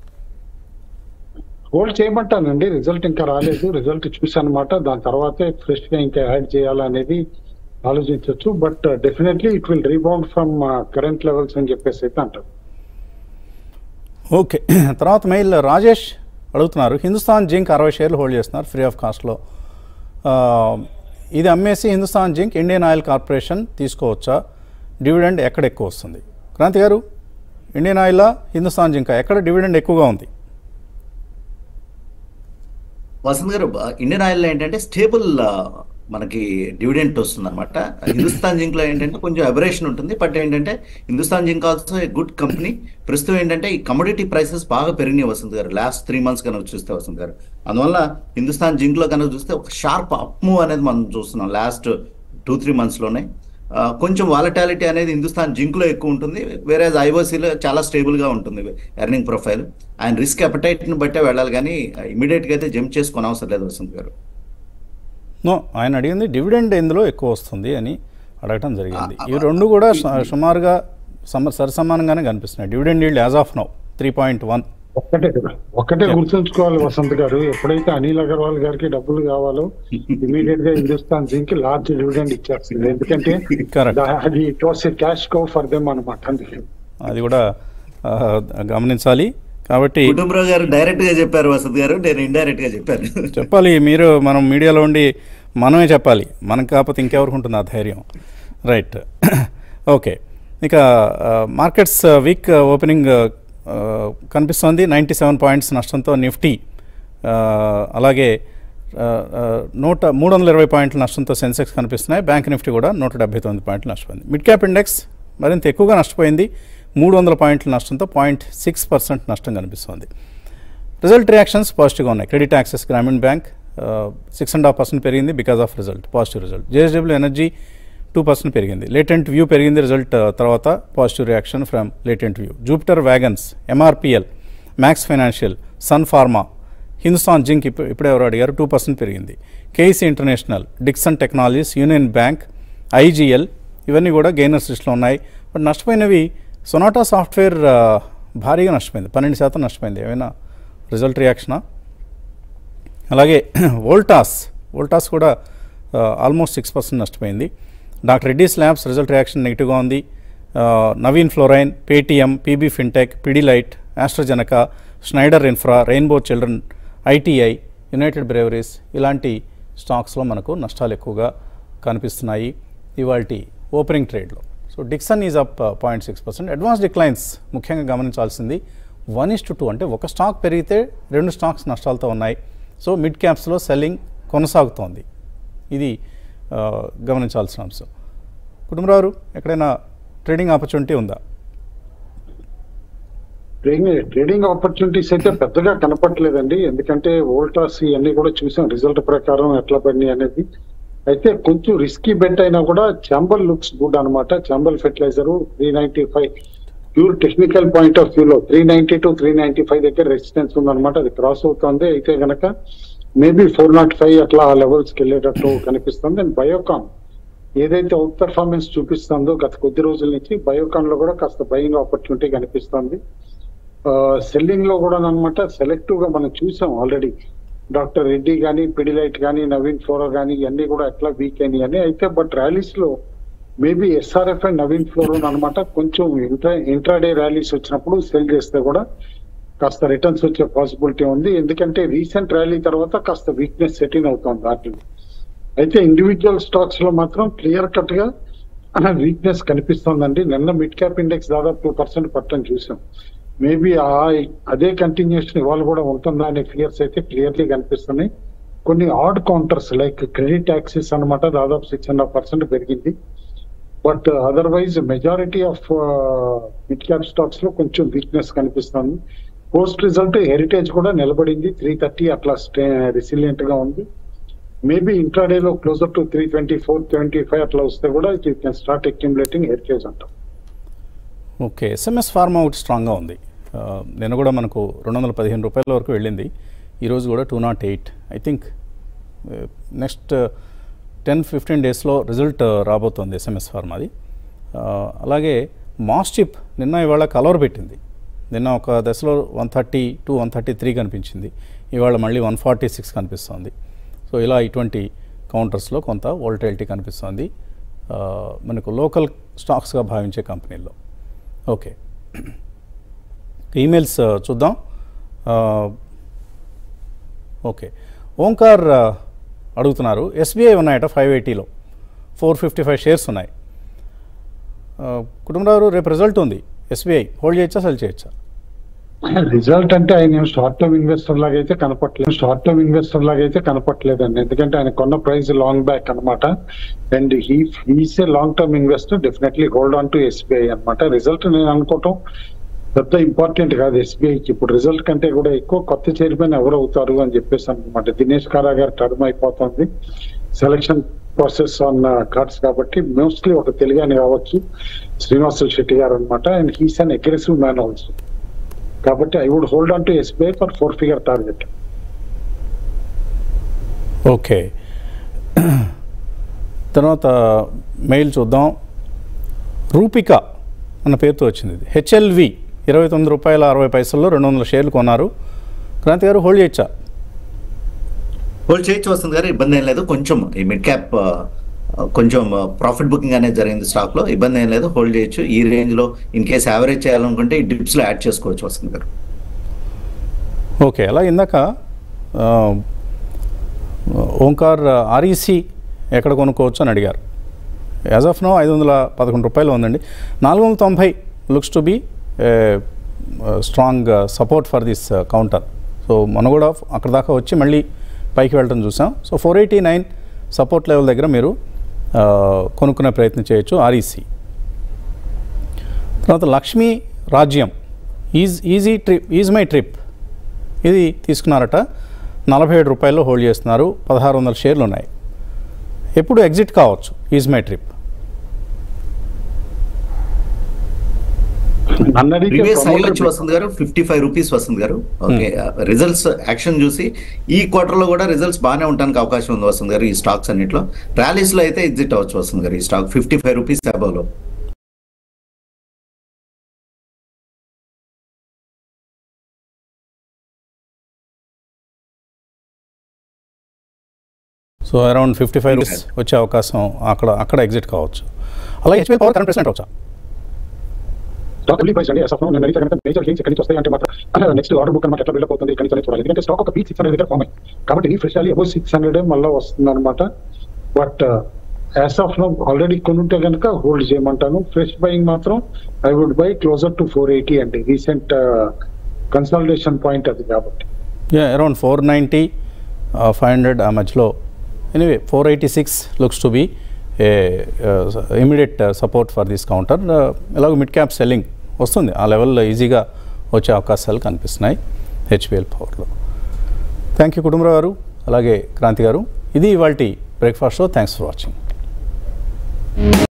హోల్డ్ చేయమంటానండి. రిజల్ట్ ఇంకా రాలేదు, రిజల్ట్ చూసానమాట, దాని తర్వాతే ఫ్రెష్ గా ఇంకా యాడ్ చేయాలనేది ఆలోచించవచ్చు. But definitely it will rebound from current levels అని చెప్పేసి అయితే అంటారు. ఓకే, తర్వాత మెయిల్ రాజేష్ అడుగుతున్నారు, హిందుస్థాన్ జింక్ అరవై షేర్లు హోల్డ్ చేస్తున్నారు ఫ్రీ ఆఫ్ కాస్ట్లో. ఇది అమ్మేసి Hindustan zinc Indian oil corporation తీసుకోవచ్చా? డివిడెండ్ ఎక్కడ ఎక్కువ వస్తుంది? Kranti garu, Indian oil Hindustan zinc ఎక్కడ డివిడెండ్ ఎక్కువగా ఉంది? వసంత్ గారు, ఇండియన్ ఆయిల్ ఏంటంటే స్టేబుల్ మనకి డివిడెంట్ వస్తుంది అనమాట. హిందుస్థాన్ జింక్ లో ఏంటంటే కొంచెం అబరేషన్ ఉంటుంది, బట్ ఏంటంటే Hindustan zinc also a good company. ప్రస్తుతం ఏంటంటే ఈ కమోడిటీ ప్రైసెస్ బాగా పెరిగినాయి వసంత్ గారు, లాస్ట్ త్రీ మంత్స్ కనుక చూస్తే వసంత్ గారు. అందువల్ల హిందుస్థాన్ జింక్ లో కనుక చూస్తే ఒక షార్ప్ అప్ మూవ్ అనేది మనం చూస్తున్నాం లాస్ట్ టూ త్రీ మంత్స్ లోనే. కొంచెం వాలటాలిటీ అనేది హిందుస్థాన్ జింక్ లో ఎక్కువ ఉంటుంది, వేరే ఐఓసీలో చాలా స్టేబుల్ గా ఉంటుంది ఎర్నింగ్ ప్రొఫైల్. ఆయన రిస్క్ అపటైట్ ని బట్టే వెళ్ళాలి, కానీ ఇమీడియట్ గా అయితే జంప్ చేసుకునే అవసరం లేదు వసంత్ గారు. నో, ఆయన అడిగింది డివిడెండ్ ఎందులో ఎక్కువ వస్తుంది అని అడగటం జరిగింది. ఈ రెండు కూడా సుమారుగా సమ సరిసమానంగానే కనిపిస్తున్నాయి. Dividend yield as of now three point one. ఒక్కటే ఒక్కటే గుర్తుంచుకోవాలి వసంత్ గారు, ఎప్పుడైతే అనిల్ అగర్వాల్ గారికి డబ్బులు కావాలో ఇమీడియట్ గా హిందుస్థాన్ జింక్ లార్జ్ డివిడెండ్ ఇచ్చేస్తుంది. ఎందుకంటే అది it was a cash cow for them అనమాట. అందుకే అది కూడా గమనించాలి. కాబట్టి కుటుంబరావు గారు డైరెక్ట్ గా చెప్పారు వసంత్ గారు, నేను ఇండైరెక్ట్ గా చెప్పాను. చెప్పాలి, మీరు మనం మీడియాలో ఉండి మనమే చెప్పాలి, మనకు కాకపోతే ఇంకెవరికి ఉంటుంది ఆ ధైర్యం. Right, okay. ఇక మార్కెట్స్ వీక్ ఓపెనింగ్ కనిపిస్తోంది. నైంటీ సెవెన్ పాయింట్స్ నష్టంతో నిఫ్టీ, అలాగే నూట మూడు వందల ఇరవై పాయింట్ల నష్టంతో సెన్సెక్స్ కనిపిస్తున్నాయి. బ్యాంక్ నిఫ్టీ కూడా నూట డెబ్బై తొమ్మిది పాయింట్లు నష్టపోయింది. మిడ్ క్యాప్ ఇండెక్స్ మరింత ఎక్కువగా నష్టపోయింది, మూడు వందల పాయింట్ల నష్టంతో పాయింట్ సిక్స్ పర్సెంట్ నష్టం కనిపిస్తుంది. రిజల్ట్ రియాక్షన్స్ పాజిటివ్గా ఉన్నాయి. Credit access Grameen bank six and half percent పెరిగింది because of result, positive result. JSW energy two percent పెరిగింది. లేటెంట్ వ్యూ పెరిగింది రిజల్ట్ తర్వాత, positive reaction from latent view. Jupiter wagons, MRPL, max financial, sun pharma, Hindustan zinc ఇప్పుడు ఇప్పుడే ఎవరు అడిగారు two percent పెరిగింది. KEC international, Dixon technologies, union bank, IGL ఇవన్నీ కూడా గెయినర్స్ లిస్ట్లో ఉన్నాయి. బట్ నష్టపోయినవి సొనాటా సాఫ్ట్వేర్ భారీగా నష్టపోయింది, పన్నెండు శాతం నష్టపోయింది. ఏమైనా రిజల్ట్ రియాక్షనా? అలాగే వోల్టాస్ వోల్టాస్ కూడా ఆల్మోస్ట్ సిక్స్ పర్సెంట్ నష్టపోయింది. Doctor Reddy's labs result reaction నెగిటివ్గా ఉంది. Naveen fluorine, Paytm, PB fintech, Pidilite, AstraZeneca, Schneider infra, rainbow children, ITI, united breweries ఇలాంటి స్టాక్స్లో మనకు నష్టాలు ఎక్కువగా కనిపిస్తున్నాయి ఇవాల్టి ఓపెనింగ్ ట్రేడ్లో. So Dixon is up point six percent. Advance declines ముఖ్యంగా గమనించాల్సింది వన్ ఇస్ టు టూ, అంటే ఒక స్టాక్ పెరిగితే రెండు స్టాక్స్ నష్టాలతో ఉన్నాయి. సో మిడ్ క్యాప్స్లో సెల్లింగ్ కొనసాగుతోంది, ఇది గమనించాల్సిన అంశం. కుటుంబరావు, ఎక్కడైనా ట్రేడింగ్ ఆపర్చునిటీ ఉందా? ట్రేడింగ్ ఆపర్చునిటీస్ అయితే పెద్దగా కనపట్లేదండి, ఎందుకంటే వోల్టాస్ ఇవన్నీ కూడా చూసాం రిజల్ట్ ప్రకారం ఎట్లా పడినాయి అనేది. అయితే కొంచెం రిస్కీ బెట్ అయినా కూడా చాంబల్ లుక్స్ గుడ్ అనమాట. Chambal fertilizer three ninety five pure technical point of వ్యూలో three ninety to three ninety five దగ్గర రెసిస్టెన్స్ ఉందన్నమాట, అది క్రాస్ అవుతుంది. అయితే గనక మేబీ ఫోర్ నాట్ ఫైవ్ అట్లా ఆ లెవెల్స్కి వెళ్ళేటట్టు కనిపిస్తుంది. అండ్ బయోకాన్ ఏదైతే అవుట్ పర్ఫార్మెన్స్ చూపిస్తుందో గత కొద్ది రోజుల నుంచి, బయోకాన్ లో కూడా కాస్త బయింగ్ ఆపర్చునిటీ కనిపిస్తుంది. సెల్లింగ్ లో కూడా అనమాట సెలెక్టివ్ గా మనం చూసాం ఆల్రెడీ. డాక్టర్ రెడ్డి కానీ, పిడిలైట్ కానీ, నవీన్ ఫ్లోరో కానీ ఇవన్నీ కూడా ఎట్లా వీక్ అయినాయి అని. అయితే బట్ ర్యాలీస్ లో maybe SRF and Naveen fluoro అనమాట కొంచెం ఇంట్రా ఇంట్రాడే ర్యాలీస్ వచ్చినప్పుడు సెల్ చేస్తే కూడా కాస్త రిటర్న్స్ వచ్చే పాసిబిలిటీ ఉంది. ఎందుకంటే రీసెంట్ ర్యాలీ తర్వాత కాస్త వీక్నెస్ సెటిల్ అవుతుంది వాటిలో. అయితే ఇండివిజువల్ స్టాక్స్ లో మాత్రం క్లియర్ కట్ గా వీక్నెస్ కనిపిస్తుందండి. నిన్న మిడ్ క్యాప్ ఇండెక్స్ దాదాపు టూ పర్సెంట్ పట్టడం చూసాం. మేబీ ఆ అదే కంటిన్యూషన్ ఇవాళ కూడా ఉంటుందా అనే ఫియర్స్ అయితే క్లియర్లీ కనిపిస్తున్నాయి. కొన్ని odd counters like credit access అనమాట దాదాపు సిక్స్ అండ్ హాఫ్ పర్సెంట్ పెరిగింది. But otherwise majority of mid cap stocks లో కొంచెం వీక్నెస్ కనిపిస్తుంది. పోస్ట్ రిజల్ట్ హెరిటేజ్ కూడా నిలబడింది, త్రీ థర్టీ అట్లా స్టే రెసిలియంట్ గా ఉంది. మేబీ ఇంట్రాడే లో closer to three twenty four twenty five అట్లా వస్తే కూడా it can start accumulating heritage అంటాం. ఓకే, ఎస్ఎంఎస్ ఫార్మా ఒకటి స్ట్రాంగ్గా ఉంది. నేను కూడా మనకు రెండు వందల పదిహేను రూపాయల వరకు వెళ్ళింది. ఈరోజు కూడా two naught eight I think next ten fifteen డేస్లో రిజల్ట్ రాబోతోంది ఎస్ఎంఎస్ ఫార్మాది. అలాగే మాస్చిప్ నిన్న ఇవాళ కలవర్ పెట్టింది. నిన్న ఒక దశలో one thirty two one thirty three కనిపించింది, ఇవాళ మళ్ళీ వన్ ఫార్టీ సిక్స్ కనిపిస్తుంది. సో ఇలా ఇటువంటి కౌంటర్స్లో కొంత వోల్టైలిటీ కనిపిస్తుంది మనకు లోకల్ స్టాక్స్గా భావించే కంపెనీల్లో. ఓకే, ఈమెయిల్స్ చూద్దాం. ఓకే, ఓంకార్ అడుగుతున్నారు, ఎస్బీఐ ఉన్నాయట ఫైవ్ ఎయిటీలో ఫోర్ ఫిఫ్టీ ఫైవ్ షేర్స్ ఉన్నాయి. కుటుంబరావు రేపు రిజల్ట్ ఉంది, ఎస్బీఐ హోల్డ్ చేయొచ్చా సెల్ చేయొచ్చా? రిజల్ట్ అంటే ఆయన షార్ట్ టర్మ్ ఇన్వెస్టర్ లాగా అయితే కనపట్లేదు షార్ట్ టర్మ్ ఇన్వెస్టర్ లాగా అయితే కనపట్లేదండి. ఎందుకంటే ఆయన కొన్న ప్రైస్ లాంగ్ బ్యాక్ అనమాట. And he he's a long term investor, definitely hold on to SBI అనమాట. రిజల్ట్ నేను అనుకోవటం పెద్ద ఇంపార్టెంట్ కాదు ఎస్బీఐకి. ఇప్పుడు రిజల్ట్ కంటే కూడా ఎక్కువ కొత్త చైర్మన్ ఎవరు అవుతారు అని చెప్పేసి అనమాట. దినేష్ కారా గారు టర్మ్ అయిపోతుంది, సెలక్షన్ ప్రాసెస్ ఆన్ కార్డ్స్ కాబట్టి మోస్ట్లీ ఒక తెలుగు కావచ్చు శ్రీనివాసులు శెట్టి గారు అనమాట. And he's an aggressive man also. కాబట్టి I would hold on to SBI for four figure target. Okay, తర్వాత మెయిల్ చూద్దాం. రూపిక అన్న పేరుతో వచ్చింది ఇది. హెచ్ఎల్వి ఇరవై తొమ్మిది రూపాయల అరవై పైసల్లో రెండు వందల షేర్లు కొన్నారు. క్రాంతి గారు హోల్డ్ చేయొచ్చా? హోల్డ్ చేయొచ్చు వస్తుంది గారు, ఇబ్బంది ఏం లేదు. కొంచెం ఈ మిడ్ క్యాప్ కొంచెం ప్రాఫిట్ బుకింగ్ అనేది జరిగింది స్టాక్ లో, ఇబ్బంది ఏం లేదు, హోల్డ్ చేయొచ్చు. ఈ రేంజ్ లో ఇన్ కేసు యావరేజ్ చేయాలనుకుంటే ఈ డిప్స్ లో యాడ్ చేసుకోవచ్చు వస్తుంది గారు. ఓకే, అలా ఇందాక ఓంకార్ ఆర్ఈసీ ఎక్కడ కొనుక్కోవచ్చు అని అడిగారు. యాజ్ ఆఫ్ నో ఐదు వందల పదకొండు రూపాయలు ఉందండి. నాలుగు వందల తొంభై looks to be strong support for this counter. So మనం కూడా అక్కడ దాకా వచ్చి మళ్ళీ పైకి వెళ్ళడం చూసాం. So four eighty nine support level దగ్గర మీరు కొనుక్కునే ప్రయత్నం చేయొచ్చు ఆర్ఈసీ. తర్వాత Lakshmi Rajyam is easy trip ease my trip ఇది తీసుకున్నారట, నలభై ఏడు రూపాయల్లో హోల్డ్ చేస్తున్నారు, పదహారు వందల షేర్లు ఉన్నాయి. ఎప్పుడు ఎగ్జిట్ కావచ్చు ease my trip? Previous high వచ్చి వస్తుంది గారు ఫిఫ్టీ ఫైవ్ రూపీస్ వస్తుంది గారు. ఓకే, రిజల్ట్స్ యాక్షన్ చూసి ఈ క్వార్టర్ లో కూడా రిజల్ట్స్ బాగానే ఉండడానికి అవకాశం ఉంది వస్తుంది గారు. ఈ స్టాక్స్ అన్నిట్లో ర్యాలీస్ లో అయితే ఎగ్జిట్ అవ్వచ్చు వస్తుంది గారు ఈ stock fifty five rupees above లో. So around fifty five rupees వచ్చే అవకాశం అక్కడ అక్కడ ఎగ్జిట్ కావచ్చు. అలాగే హెచ్పిఎల్ పవర్ కరెంట్ ప్రెసిడెంట్ అవచ్చా? స్టాక్ ప్రైస్ అండి అసలు నేను అడిగితే కనుక మేజర్ గెయిన్స్ ఎక్కడి నుంచి వస్తాయి అంటే మాత్రం నెక్స్ట్ ఆర్డర్ బుక్ అనమాట ఎట్లా బిల్డప్ అవుతుంది ఇక్కడ నుంచి చూడాలి. ఎందుకంటే స్టాక్ ఒక పీక్ సిక్స్ హండ్రెడ్ దగ్గర ఫామ్ అయ్యి కాబట్టి రీఫ్రెష్ అయ్యి అబౌవ్ సిక్స్ హండ్రెడ్ మళ్ళీ వస్తుంది అనమాట. But as of now already కొనుంటే కనుక హోల్డ్ చేయమంటాను. ఫ్రెష్ బయింగ్ మాత్రం I would buy closer to four eighty అండి, రీసెంట్ కన్సల్టేషన్ పాయింట్ అది కాబట్టి. Around four ninety five hundred ఆ మధ్యలో. Anyway four eighty six looks to be a immediate support for this counter. ఎలాగో mid cap selling వస్తుంది, ఆ లెవెల్లో ఈజీగా వచ్చే అవకాశాలు కనిపిస్తున్నాయి హెచ్పిఎల్ పవర్లో. థ్యాంక్ యూ కుటుంబరావు గారు, అలాగే క్రాంతి గారు. ఇది ఇవాల్టి breakfast show. Thanks for watching.